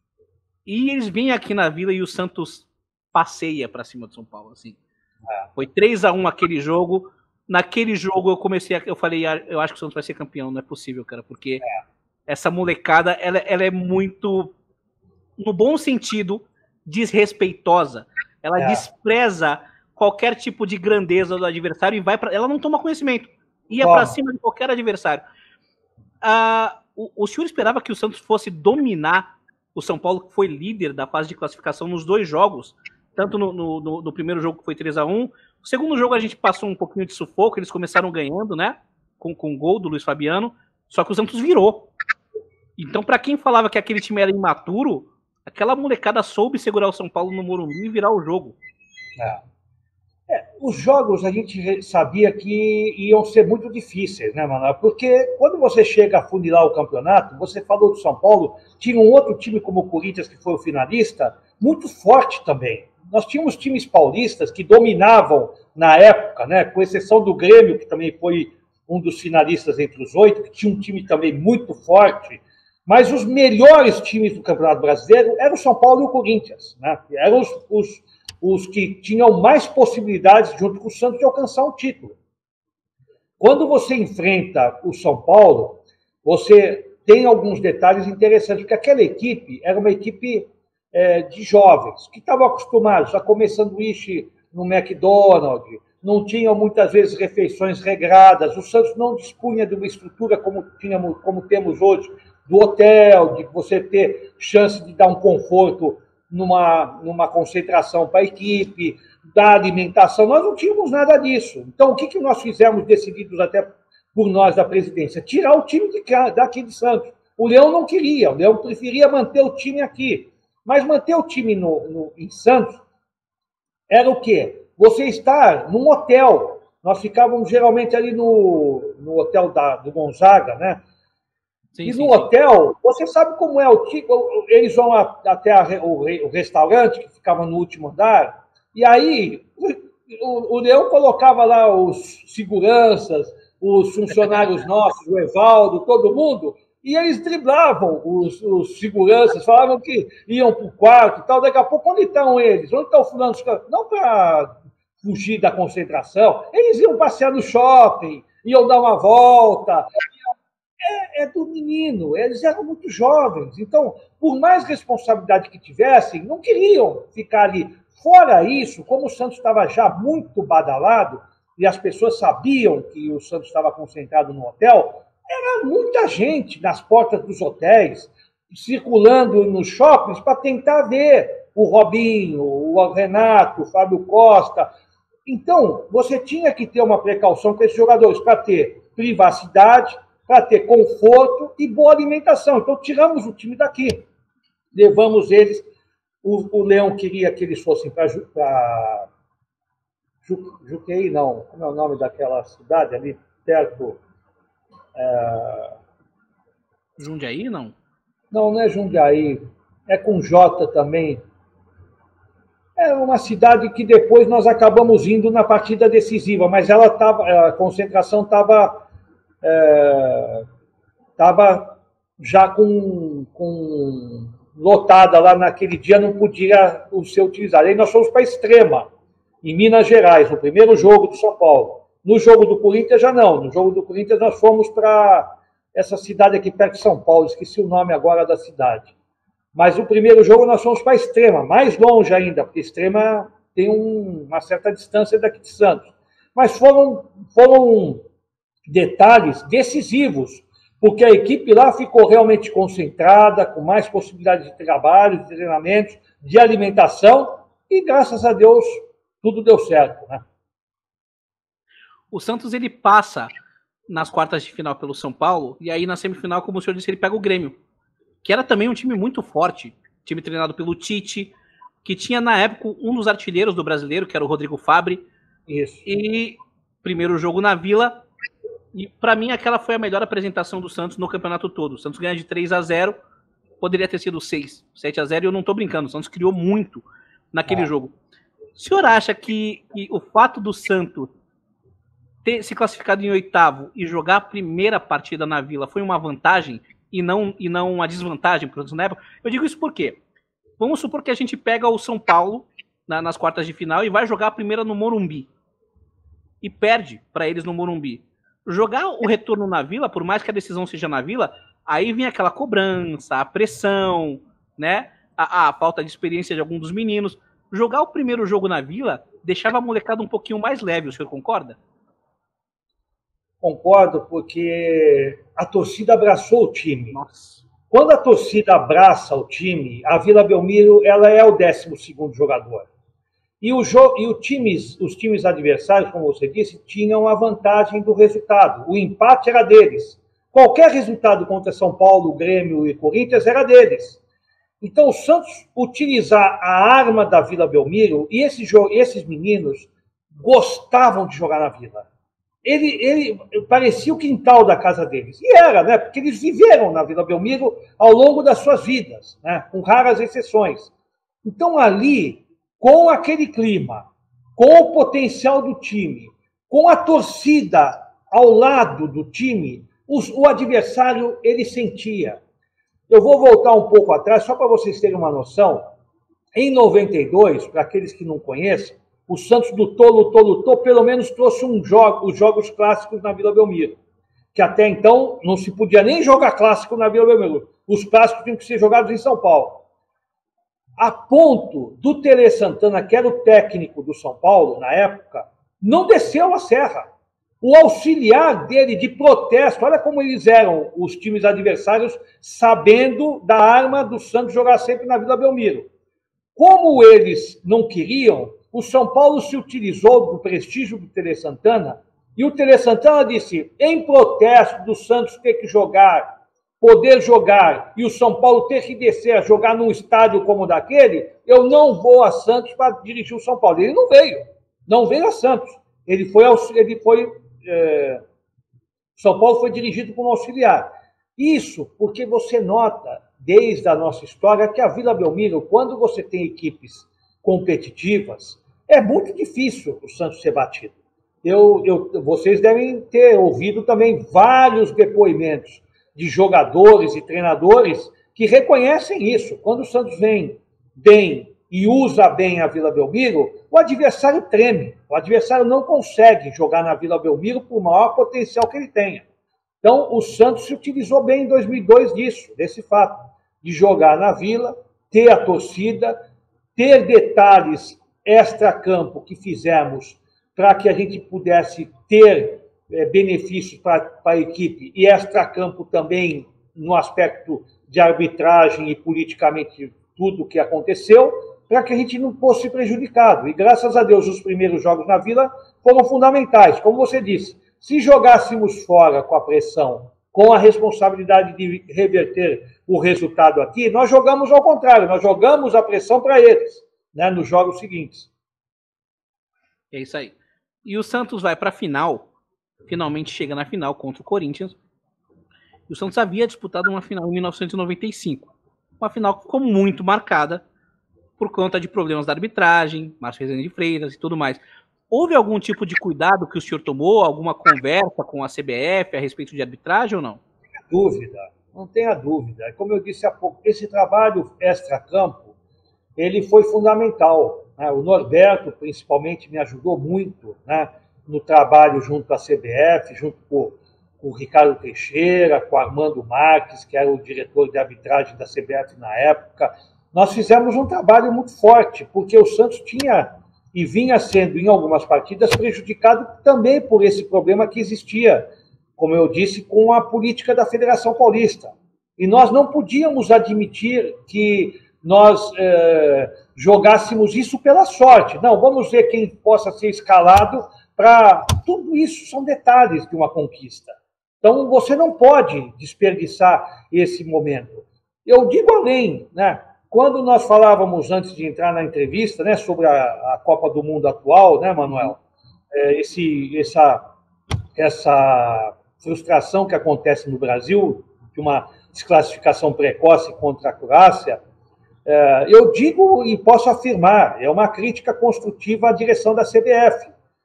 E eles vêm aqui na Vila e o Santos passeia para cima do São Paulo. Assim. É. Foi três a um aquele jogo. Naquele jogo eu comecei, a, eu falei, eu acho que o Santos vai ser campeão, não é possível, cara, porque é. essa molecada, ela, ela é muito, no bom sentido, desrespeitosa. Ela é. despreza qualquer tipo de grandeza do adversário e vai para, ela não toma conhecimento, ia para cima de qualquer adversário. Ah, o, o senhor esperava que o Santos fosse dominar o São Paulo, que foi líder da fase de classificação nos dois jogos, tanto no, no, no, no primeiro jogo que foi três a um, o segundo jogo a gente passou um pouquinho de sufoco, eles começaram ganhando, né? Com, com o gol do Luiz Fabiano, só que o Santos virou. Então, para quem falava que aquele time era imaturo, aquela molecada soube segurar o São Paulo no Morumbi e virar o jogo. É. É, os jogos a gente sabia que iam ser muito difíceis, né, Manuel? Porque quando você chega a funilar o campeonato, você falou do São Paulo, tinha um outro time como o Corinthians, que foi o finalista, muito forte também. Nós tínhamos times paulistas que dominavam na época, né, com exceção do Grêmio, que também foi um dos finalistas entre os oito, que tinha um time também muito forte, mas os melhores times do Campeonato Brasileiro eram o São Paulo e o Corinthians, né? Eram os, os, os que tinham mais possibilidades, junto com o Santos, de alcançar um título. Quando você enfrenta o São Paulo, você tem alguns detalhes interessantes, porque aquela equipe era uma equipe É, de jovens, que estavam acostumados a comer sanduíche no McDonald's, não tinham muitas vezes refeições regradas, o Santos não dispunha de uma estrutura como, tínhamos, como temos hoje, do hotel, de você ter chance de dar um conforto numa, numa concentração para a equipe, da alimentação, nós não tínhamos nada disso. Então, o que, que nós fizemos, decididos até por nós da presidência? Tirar o time de, daqui de Santos. O Leão não queria, o Leão preferia manter o time aqui. Mas manter o time no, no, em Santos era o quê? Você estar num hotel. Nós ficávamos geralmente ali no, no hotel da, do Gonzaga, né? Sim, e sim, no hotel, sim. Você sabe como é o tipo. Eles vão até a, o, o restaurante, que ficava no último andar, e aí o, o Leão colocava lá os seguranças, os funcionários nossos, o Evaldo, todo mundo. E eles driblavam os, os seguranças, falavam que iam para o quarto e tal. Daqui a pouco, onde estão eles? Onde está o fulano? Não para fugir da concentração. Eles iam passear no shopping, iam dar uma volta. É, é do menino, eles eram muito jovens. Então, por mais responsabilidade que tivessem, não queriam ficar ali. Fora isso, como o Santos estava já muito badalado, e as pessoas sabiam que o Santos estava concentrado no hotel, era muita gente nas portas dos hotéis, circulando nos shoppings para tentar ver o Robinho, o Renato, o Fábio Costa. Então, você tinha que ter uma precaução com esses jogadores para ter privacidade, para ter conforto e boa alimentação. Então, tiramos o time daqui, levamos eles. O, o Leão queria que eles fossem para Ju, Juqueí, não, como é o nome daquela cidade ali perto... É... Jundiaí, não? Não, não é Jundiaí. É com J também. É uma cidade que depois nós acabamos indo na partida decisiva, mas ela tava, a concentração estava é, tava já com, com lotada lá naquele dia, não podia ser utilizada. Aí nós fomos para Extrema, em Minas Gerais, no primeiro jogo do São Paulo. No jogo do Corinthians já não. No jogo do Corinthians nós fomos para essa cidade aqui perto de São Paulo, esqueci o nome agora da cidade. Mas o primeiro jogo nós fomos para Extrema, mais longe ainda, porque Extrema tem um, uma certa distância daqui de Santos. Mas foram, foram detalhes decisivos, porque a equipe lá ficou realmente concentrada, com mais possibilidades de trabalho, de treinamentos, de alimentação, e graças a Deus tudo deu certo, né? O Santos, ele passa nas quartas de final pelo São Paulo, e aí na semifinal, como o senhor disse, ele pega o Grêmio, que era também um time muito forte. time treinado pelo Tite, que tinha na época um dos artilheiros do brasileiro, que era o Rodrigo Fabre. Isso. E primeiro jogo na Vila, e para mim aquela foi a melhor apresentação do Santos no campeonato todo. O Santos ganha de três a zero, poderia ter sido seis, sete a zero, e eu não tô brincando, o Santos criou muito naquele ah. jogo. O senhor acha que, que o fato do Santos ter se classificado em oitavo e jogar a primeira partida na Vila foi uma vantagem e não, e não uma desvantagem para o Santos na época? Eu digo isso porque, vamos supor que a gente pega o São Paulo na, nas quartas de final e vai jogar a primeira no Morumbi e perde para eles no Morumbi. Jogar o retorno na Vila, por mais que a decisão seja na Vila, aí vem aquela cobrança, a pressão, né? A, a falta de experiência de algum dos meninos. Jogar o primeiro jogo na Vila deixava a molecada um pouquinho mais leve, o senhor concorda? Concordo, porque a torcida abraçou o time. Nossa. Quando a torcida abraça o time, a Vila Belmiro ela é o décimo segundo jogador. E, o jo e o times, os times adversários, como você disse, tinham a vantagem do resultado. O empate era deles. Qualquer resultado contra São Paulo, Grêmio e Corinthians era deles. Então o Santos utilizar a arma da Vila Belmiro, e esse esses meninos gostavam de jogar na Vila. Ele, ele parecia o quintal da casa deles. E era, né? Porque eles viveram na Vila Belmiro ao longo das suas vidas, né? Com raras exceções. Então ali, com aquele clima, com o potencial do time, com a torcida ao lado do time, os, o adversário ele sentia. Eu vou voltar um pouco atrás, só para vocês terem uma noção. Em noventa e dois, para aqueles que não conhecem, o Santos lutou, lutou, lutou, pelo menos trouxe um jogo, os jogos clássicos na Vila Belmiro, que até então não se podia nem jogar clássico na Vila Belmiro. Os clássicos tinham que ser jogados em São Paulo. A ponto do Tele Santana, que era o técnico do São Paulo na época, não desceu a serra. O auxiliar dele de protesto, olha como eles eram, os times adversários, sabendo da arma do Santos jogar sempre na Vila Belmiro. Como eles não queriam, o São Paulo se utilizou do prestígio do Tele Santana, e o Tele Santana disse, em protesto do Santos ter que jogar, poder jogar, e o São Paulo ter que descer a jogar num estádio como o daquele, eu não vou a Santos para dirigir o São Paulo. Ele não veio, não veio a Santos. Ele foi, ele foi é... São Paulo foi dirigido por um auxiliar. Isso porque você nota, desde a nossa história, que a Vila Belmiro, quando você tem equipes competitivas, é muito difícil o Santos ser batido. Eu, eu, vocês devem ter ouvido também vários depoimentos de jogadores e treinadores que reconhecem isso. Quando o Santos vem bem e usa bem a Vila Belmiro, o adversário treme. O adversário não consegue jogar na Vila Belmiro por maior potencial que ele tenha. Então, o Santos se utilizou bem em dois mil e dois disso, desse fato, de jogar na Vila, ter a torcida, ter detalhes extra-campo que fizemos para que a gente pudesse ter é, benefícios para a equipe e extra-campo também no aspecto de arbitragem e politicamente tudo o que aconteceu, para que a gente não fosse prejudicado. E graças a Deus os primeiros jogos na Vila foram fundamentais. Como você disse, se jogássemos fora com a pressão, com a responsabilidade de reverter o resultado aqui, nós jogamos ao contrário, nós jogamos a pressão para eles, né, nos jogos seguintes. É isso aí. E o Santos vai para a final, finalmente chega na final contra o Corinthians. E o Santos havia disputado uma final em mil novecentos e noventa e cinco. Uma final que ficou muito marcada por conta de problemas da arbitragem, Márcio Rezende de Freitas e tudo mais. Houve algum tipo de cuidado que o senhor tomou, alguma conversa com a C B F a respeito de arbitragem ou não? Não tenha dúvida, não tenha dúvida. Como eu disse há pouco, esse trabalho extra-campo, ele foi fundamental. Né? O Norberto, principalmente, me ajudou muito, né, no trabalho junto à C B F, junto com, com o Ricardo Teixeira, com o Armando Marques, que era o diretor de arbitragem da C B F na época. Nós fizemos um trabalho muito forte, porque o Santos tinha e vinha sendo, em algumas partidas, prejudicado também por esse problema que existia, como eu disse, com a política da Federação Paulista. E nós não podíamos admitir que nós eh, jogássemos isso pela sorte. Não, vamos ver quem possa ser escalado para... Tudo isso são detalhes de uma conquista. Então, você não pode desperdiçar esse momento. Eu digo além, né? quando nós falávamos antes de entrar na entrevista, né, sobre a, a Copa do Mundo atual, né, Manuel? É, esse, essa, essa frustração que acontece no Brasil, de uma desclassificação precoce contra a Croácia, é, eu digo e posso afirmar, é uma crítica construtiva à direção da C B F.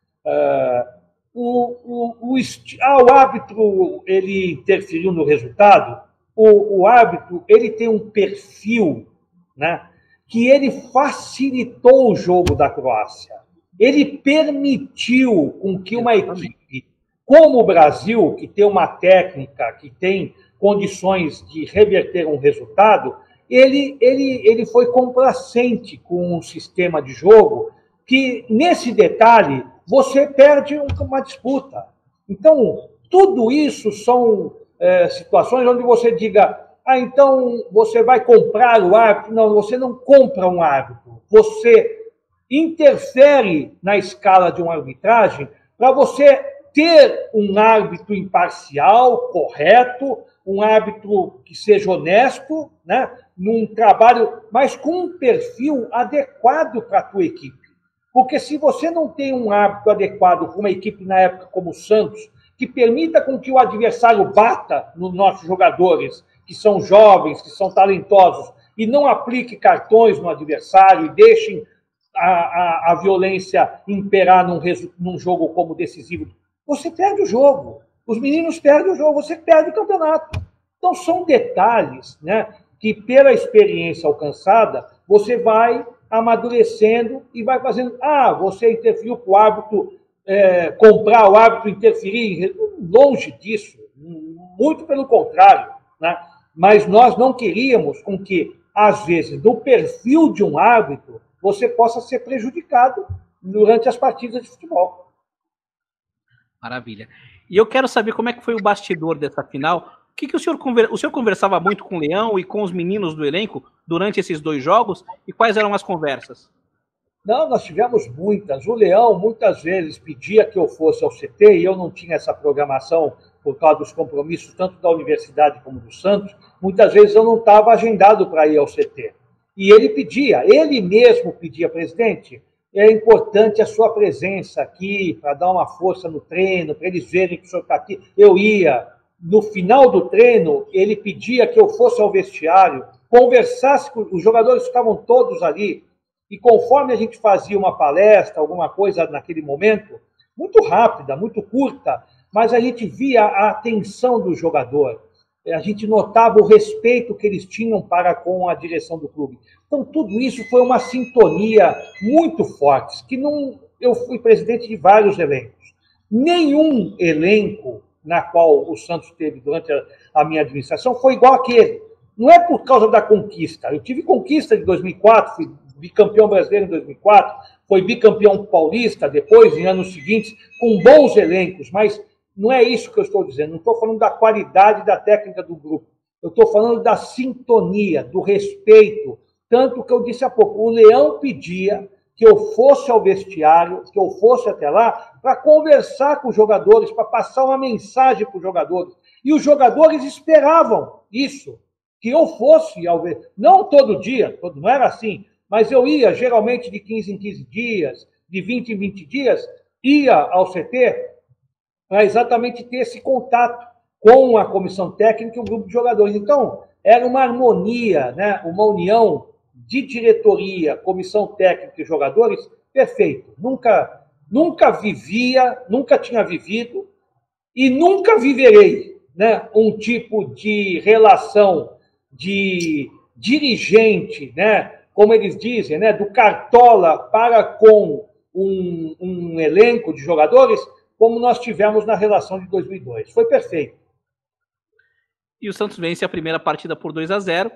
É, o, o, o, ah, o árbitro ele interferiu no resultado. O, o árbitro ele tem um perfil, né, que ele facilitou o jogo da Croácia. Ele permitiu com que uma equipe como o Brasil, que tem uma técnica, que tem condições de reverter um resultado, ele, ele, ele foi complacente com um sistema de jogo que, nesse detalhe, você perde uma disputa. Então, tudo isso são é, situações onde você diga, ah, então você vai comprar o árbitro. Não, você não compra um árbitro. Você interfere na escala de uma arbitragem para você ter um árbitro imparcial, correto, um árbitro que seja honesto, né, num trabalho, mas com um perfil adequado para a tua equipe. Porque se você não tem um árbitro adequado para uma equipe na época como o Santos, que permita com que o adversário bata nos nossos jogadores, que são jovens, que são talentosos, e não aplique cartões no adversário e deixem a, a, a violência imperar num, num jogo como decisivo, você perde o jogo. Os meninos perdem o jogo, você perde o campeonato. Então, são detalhes, né, que, pela experiência alcançada, você vai amadurecendo e vai fazendo. Ah, você interferiu para o árbitro é, comprar, o árbitro interferir. Longe disso, muito pelo contrário, né? Mas nós não queríamos com que, às vezes, do perfil de um árbitro, você possa ser prejudicado durante as partidas de futebol. Maravilha. E eu quero saber como é que foi o bastidor dessa final. O que, que o senhor conver... o senhor conversava muito com o Leão e com os meninos do elenco durante esses dois jogos? E quais eram as conversas? Não, nós tivemos muitas. O Leão muitas vezes pedia que eu fosse ao C T e eu não tinha essa programação por causa dos compromissos tanto da universidade como do Santos. Muitas vezes eu não estava agendado para ir ao C T. E ele pedia, ele mesmo pedia, presidente, é importante a sua presença aqui para dar uma força no treino, para eles verem que o senhor está aqui. Eu ia. No final do treino, ele pedia que eu fosse ao vestiário, conversasse com os jogadores, ficavam todos ali, e conforme a gente fazia uma palestra, alguma coisa naquele momento, muito rápida, muito curta, mas a gente via a atenção do jogador, a gente notava o respeito que eles tinham para com a direção do clube. Então, tudo isso foi uma sintonia muito forte, que não, eu fui presidente de vários elencos. Nenhum elenco na qual o Santos teve durante a, a minha administração foi igual àquele. Não é por causa da conquista. Eu tive conquista de dois mil e quatro, fui bicampeão brasileiro em dois mil e quatro, foi bicampeão paulista depois, em anos seguintes, com bons elencos, mas não é isso que eu estou dizendo. Não estou falando da qualidade da técnica do grupo. Eu estou falando da sintonia, do respeito. Tanto que eu disse há pouco, o Leão pedia que eu fosse ao vestiário, que eu fosse até lá, para conversar com os jogadores, para passar uma mensagem para os jogadores. E os jogadores esperavam isso, que eu fosse ao vestiário. Não todo dia, não era assim, mas eu ia geralmente de quinze em quinze dias, de vinte em vinte dias, ia ao C T para exatamente ter esse contato com a comissão técnica e o grupo de jogadores. Então, era uma harmonia, né? Uma união de diretoria, comissão técnica e jogadores, perfeito. Nunca, nunca vivia, nunca tinha vivido e nunca viverei, né, um tipo de relação de dirigente, né, como eles dizem, né, do cartola para com um, um elenco de jogadores, como nós tivemos na relação de dois mil e dois. Foi perfeito. E o Santos vence a primeira partida por dois a zero.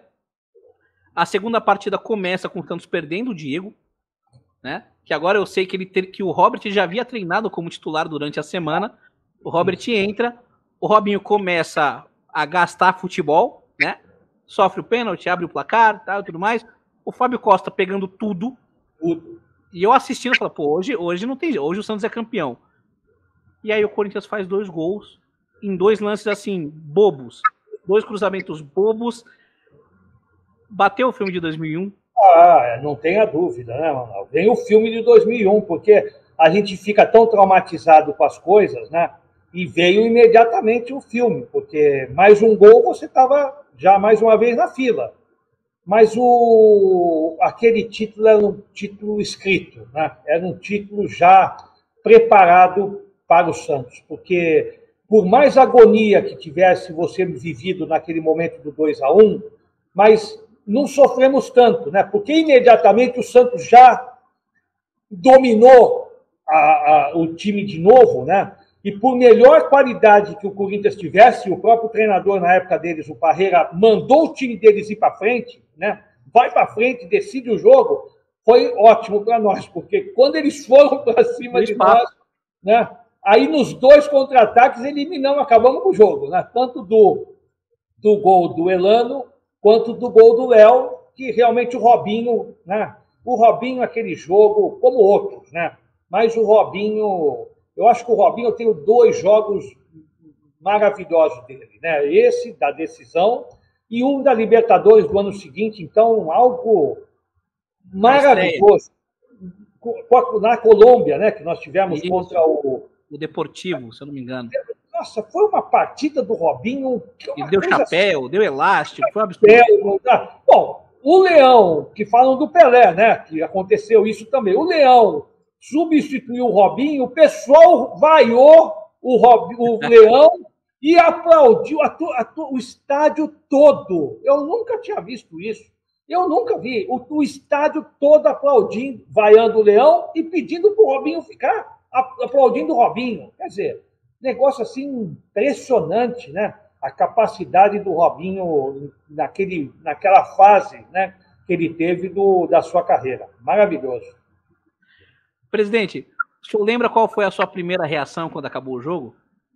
A segunda partida começa com o Santos perdendo o Diego, né? Que agora eu sei que, ele ter, que o Robert já havia treinado como titular durante a semana. O Robert entra, o Robinho começa a gastar futebol, né? Sofre o pênalti, abre o placar, tal, tudo mais. O Fábio Costa pegando tudo. tudo. E eu assistindo, falo, pô, hoje, hoje não tem, hoje o Santos é campeão. E aí o Corinthians faz dois gols em dois lances assim bobos, dois cruzamentos bobos. bateu o filme de dois mil e um? Ah, não tenha dúvida, né, Manuel? Vem o filme de dois mil e um, porque a gente fica tão traumatizado com as coisas, né? E veio imediatamente o filme, porque mais um gol você estava já mais uma vez na fila. Mas o, aquele título era um título escrito, né? Era um título já preparado para o Santos, porque por mais agonia que tivesse você vivido naquele momento do dois a um, mas não sofremos tanto, né? Porque imediatamente o Santos já dominou a, a, o time de novo, né? E por melhor qualidade que o Corinthians tivesse, o próprio treinador na época deles, o Parreira, mandou o time deles ir para frente, né? Vai para frente, decide o jogo, foi ótimo para nós, porque quando eles foram para cima de nós, né? Aí nos dois contra-ataques eliminamos, acabamos com o jogo, né? Tanto do, do gol do Elano quanto do gol do Léo, que realmente o Robinho, né? O Robinho, aquele jogo, como outros, né? Mas o Robinho, eu acho que o Robinho, eu tenho dois jogos maravilhosos dele, né? Esse da decisão e um da Libertadores do ano seguinte, então algo maravilhoso. Na Colômbia, né? Que nós tivemos Isso. contra o o Deportivo, se eu não me engano. Nossa, foi uma partida do Robinho. Ele deu chapéu, assim, deu elástico, foi um absurdo. Bom, o Leão, que falam do Pelé, né? Que aconteceu isso também. O Leão substituiu o Robinho, o pessoal vaiou o, Rob, o Leão e aplaudiu a, a, o estádio todo. Eu nunca tinha visto isso. Eu nunca vi o, o estádio todo aplaudindo, vaiando o Leão e pedindo para o Robinho ficar, aplaudindo o Robinho. Quer dizer, negócio assim impressionante, né? A capacidade do Robinho naquele, naquela fase, né, que ele teve do, da sua carreira. Maravilhoso. Presidente, o senhor lembra qual foi a sua primeira reação quando acabou o jogo?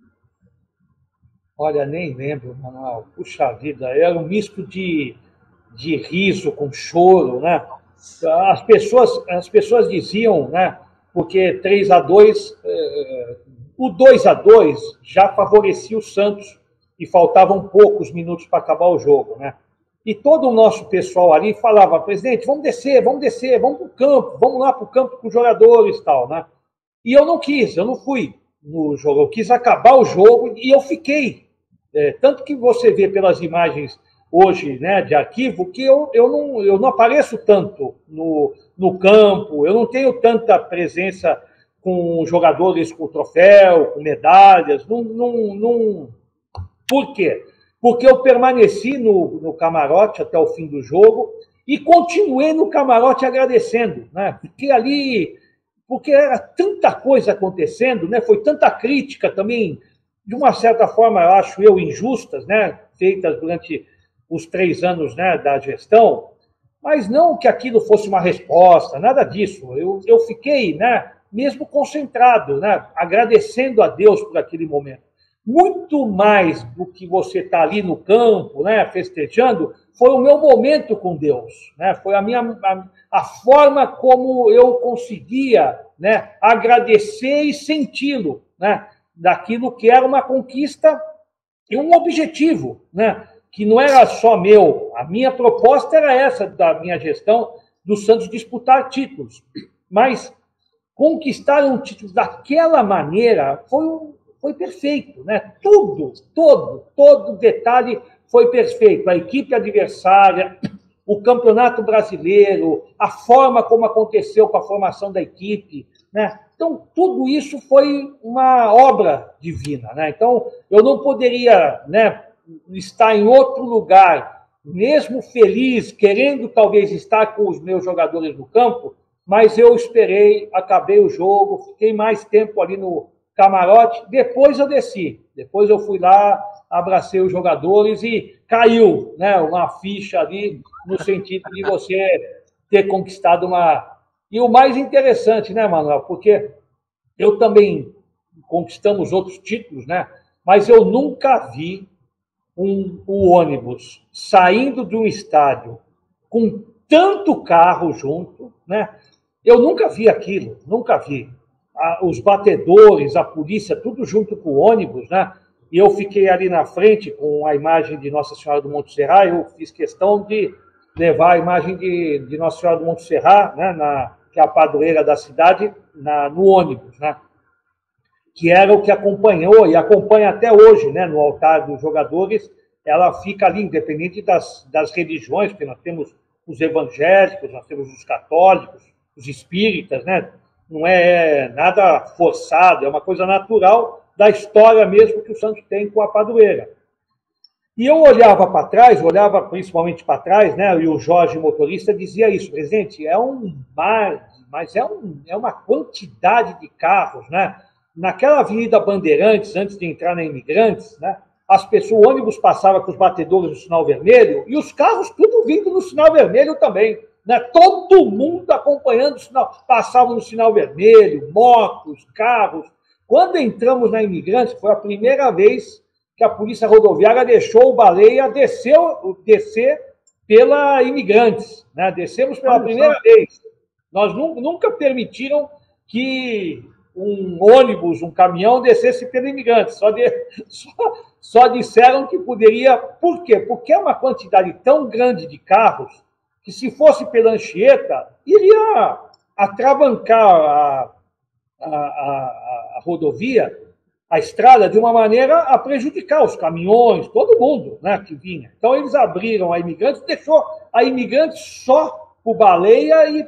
Olha, nem lembro, Manuel. Puxa vida, era um misto de, de riso com choro, né? As pessoas, as pessoas diziam, né? Porque três a dois, eh, o dois a dois já favorecia o Santos e faltavam poucos minutos para acabar o jogo, né? E todo o nosso pessoal ali falava, presidente, vamos descer, vamos descer, vamos para o campo, vamos lá para o campo com os jogadores e tal, né? E eu não quis, eu não fui no jogo, eu quis acabar o jogo e eu fiquei. É, tanto que você vê pelas imagens hoje, né, de arquivo, que eu, eu, não, eu não apareço tanto no, no campo, eu não tenho tanta presença com jogadores com troféu, com medalhas, não... não, não... Por quê? Porque eu permaneci no, no camarote até o fim do jogo e continuei no camarote agradecendo, né? Fiquei ali, porque era tanta coisa acontecendo, né? Foi tanta crítica também, de uma certa forma, eu acho eu, injustas, né? Feitas durante os três anos, né, da gestão, mas não que aquilo fosse uma resposta, nada disso. Eu, eu fiquei, né, mesmo concentrado, né, agradecendo a Deus por aquele momento. Muito mais do que você estar tá ali no campo, né, festejando, foi o meu momento com Deus, né? Foi a minha a, a forma como eu conseguia, né, agradecer e senti-lo, né, daquilo que era uma conquista e um objetivo, né, que não era só meu. A minha proposta era essa da minha gestão do Santos, disputar títulos, mas conquistar um título daquela maneira foi um Foi perfeito, né? Tudo, todo, todo detalhe foi perfeito. A equipe adversária, o campeonato brasileiro, a forma como aconteceu com a formação da equipe, né? Então, tudo isso foi uma obra divina, né? Então, eu não poderia, né, estar em outro lugar, mesmo feliz, querendo talvez estar com os meus jogadores no campo, mas eu esperei, acabei o jogo, fiquei mais tempo ali no camarote, depois eu desci, depois eu fui lá, abracei os jogadores e caiu, né, uma ficha ali no sentido de você ter conquistado uma... E o mais interessante, né, Manuel, porque eu também conquistamos outros títulos, né, mas eu nunca vi um, um ônibus saindo de um estádio com tanto carro junto, né, eu nunca vi aquilo, nunca vi. Os batedores, a polícia, tudo junto com o ônibus, né? E eu fiquei ali na frente com a imagem de Nossa Senhora do Monte Serra, eu fiz questão de, levar a imagem de, de Nossa Senhora do Monte Serrat, né, na, que é a padroeira da cidade, na, no ônibus, né, que era o que acompanhou e acompanha até hoje, né, no altar dos jogadores. Ela fica ali, independente das, das religiões, porque nós temos os evangélicos, nós temos os católicos, os espíritas, né? Não é nada forçado, é uma coisa natural da história mesmo que o santo tem com a padroeira. E eu olhava para trás, olhava principalmente para trás, né? E o Jorge, motorista, dizia isso: presidente, é um mar, mas é, um, é uma quantidade de carros, né? Naquela Avenida Bandeirantes, antes de entrar na Imigrantes, né? As pessoas, o ônibus passava com os batedores no sinal vermelho e os carros tudo vindo no sinal vermelho também, né? Todo mundo acompanhando o sinal, passavam no sinal vermelho, motos, carros. Quando entramos na Imigrantes, foi a primeira vez que a Polícia Rodoviária deixou o Baleia descer, descer pela Imigrantes, né? Descemos pela primeira vez. Nós nunca permitiram que um ônibus, um caminhão descesse pela Imigrantes. Só, de, só, só disseram que poderia... Por quê? Porque é uma quantidade tão grande de carros que, se fosse pela Anchieta, iria atravancar a, a, a, a rodovia, a estrada, de uma maneira a prejudicar os caminhões, todo mundo, né, que vinha. Então, eles abriram a Imigrantes, deixou a Imigrantes só para o Baleia e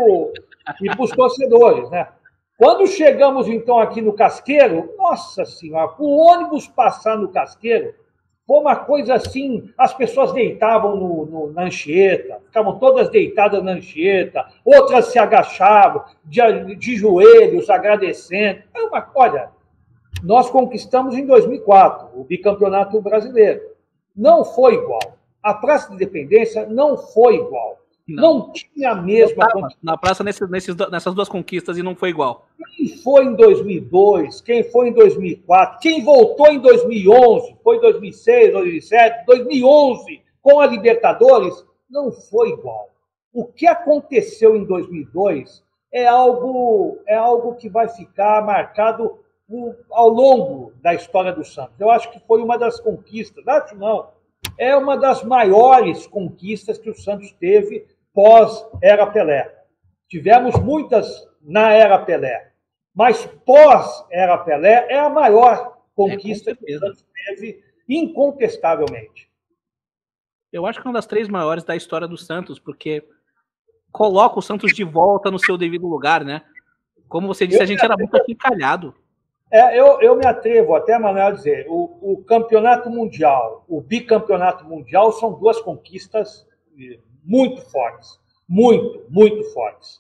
para os torcedores, né? Quando chegamos, então, aqui no Casqueiro, nossa senhora, o ônibus passar no Casqueiro foi uma coisa assim, as pessoas deitavam no, no, na Anchieta, ficavam todas deitadas na Anchieta, outras se agachavam, de, de joelhos, agradecendo. É uma, olha, nós conquistamos em dois mil e quatro o bicampeonato brasileiro. Não foi igual. A Praça de Independência não foi igual. Não, não tinha a mesma quantidade. Na praça, nesse, nesses, nessas duas conquistas, e não foi igual. Quem foi em dois mil e dois, quem foi em dois mil e quatro, quem voltou em dois mil e onze, foi em dois mil e seis, dois mil e sete, dois mil e onze, com a Libertadores, não foi igual. O que aconteceu em dois mil e dois é algo, é algo que vai ficar marcado ao longo da história do Santos. Eu acho que foi uma das conquistas, acho não, é uma das maiores conquistas que o Santos teve pós-era Pelé. Tivemos muitas na era Pelé, mas pós-era Pelé é a maior conquista é, que o Santos teve, incontestavelmente. Eu acho que é uma das três maiores da história do Santos, porque coloca o Santos de volta no seu devido lugar, né? Como você disse, eu a gente era muito achincalhado. É, eu, eu me atrevo até, Manuel, a dizer, o, o campeonato mundial, o bicampeonato mundial são duas conquistas muito fortes, muito, muito fortes.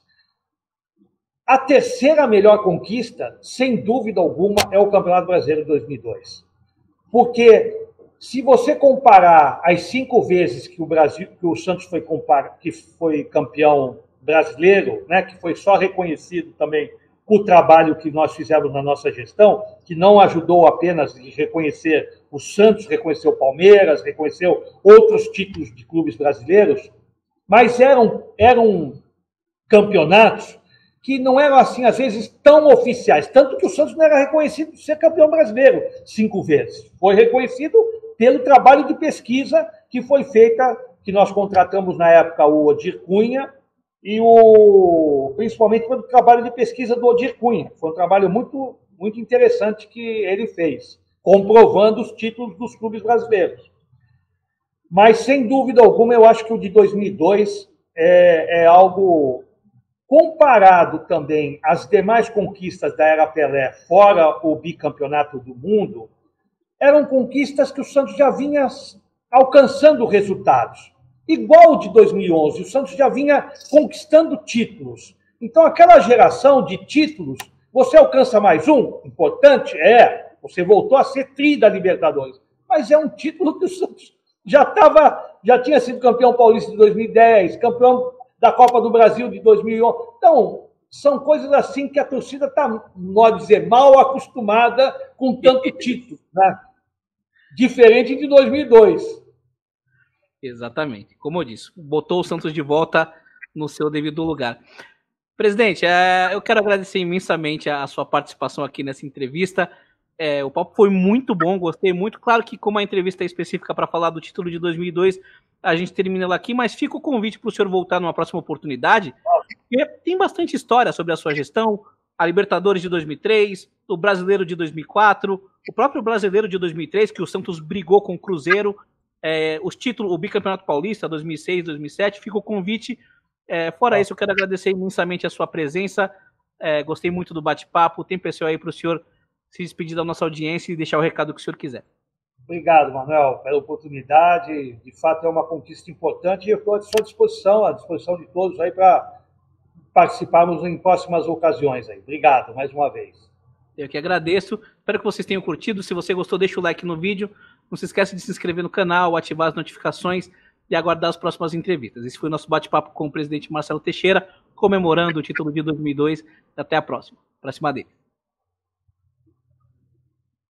A terceira melhor conquista, sem dúvida alguma, é o Campeonato Brasileiro de dois mil e dois. Porque se você comparar as cinco vezes que o Brasil, que o Santos foi, compar, que foi campeão brasileiro, né, que foi só reconhecido também o trabalho que nós fizemos na nossa gestão, que não ajudou apenas a reconhecer o Santos, reconheceu o Palmeiras, reconheceu outros títulos de clubes brasileiros, mas eram, eram campeonatos que não eram, assim, às vezes, tão oficiais. Tanto que o Santos não era reconhecido por ser campeão brasileiro cinco vezes. Foi reconhecido pelo trabalho de pesquisa que foi feita, que nós contratamos na época o Odir Cunha, e o, principalmente pelo trabalho de pesquisa do Odir Cunha. Foi um trabalho muito, muito interessante que ele fez, comprovando os títulos dos clubes brasileiros. Mas, sem dúvida alguma, eu acho que o de dois mil e dois é, é algo, comparado também às demais conquistas da era Pelé, fora o bicampeonato do mundo, eram conquistas que o Santos já vinha alcançando resultados. Igual o de dois mil e onze, o Santos já vinha conquistando títulos. Então, aquela geração de títulos, você alcança mais um, importante, é, você voltou a ser tri da Libertadores, mas é um título que o Santos já estava, já tinha sido campeão paulista de dois mil e dez, campeão da Copa do Brasil de dois mil e onze. Então, são coisas assim que a torcida está, pode dizer, mal acostumada com tanto título, né? Diferente de dois mil e dois. Exatamente. Como eu disse, botou o Santos de volta no seu devido lugar. Presidente, é, eu quero agradecer imensamente a sua participação aqui nessa entrevista. É, o papo foi muito bom, gostei muito. Claro que, como a entrevista é específica para falar do título de dois mil e dois, a gente termina ela aqui, mas fica o convite para o senhor voltar numa próxima oportunidade, porque tem bastante história sobre a sua gestão, a Libertadores de dois mil e três, o Brasileiro de dois mil e quatro, o próprio Brasileiro de dois mil e três, que o Santos brigou com o Cruzeiro, é, os títulos, o Bicampeonato Paulista, dois mil e seis, dois mil e sete, fica o convite. É, fora isso, eu quero agradecer imensamente a sua presença, é, gostei muito do bate-papo, tem pessoal aí para o senhor se despedir da nossa audiência e deixar o recado que o senhor quiser. Obrigado, Manuel, pela oportunidade. De fato, é uma conquista importante e eu estou à sua disposição, à disposição de todos aí para participarmos em próximas ocasiões aí. Obrigado mais uma vez. Eu que agradeço. Espero que vocês tenham curtido. Se você gostou, deixa o like no vídeo. Não se esqueça de se inscrever no canal, ativar as notificações e aguardar as próximas entrevistas. Esse foi o nosso bate-papo com o presidente Marcelo Teixeira, comemorando o título de dois mil e dois. Até a próxima. Pra cima dele.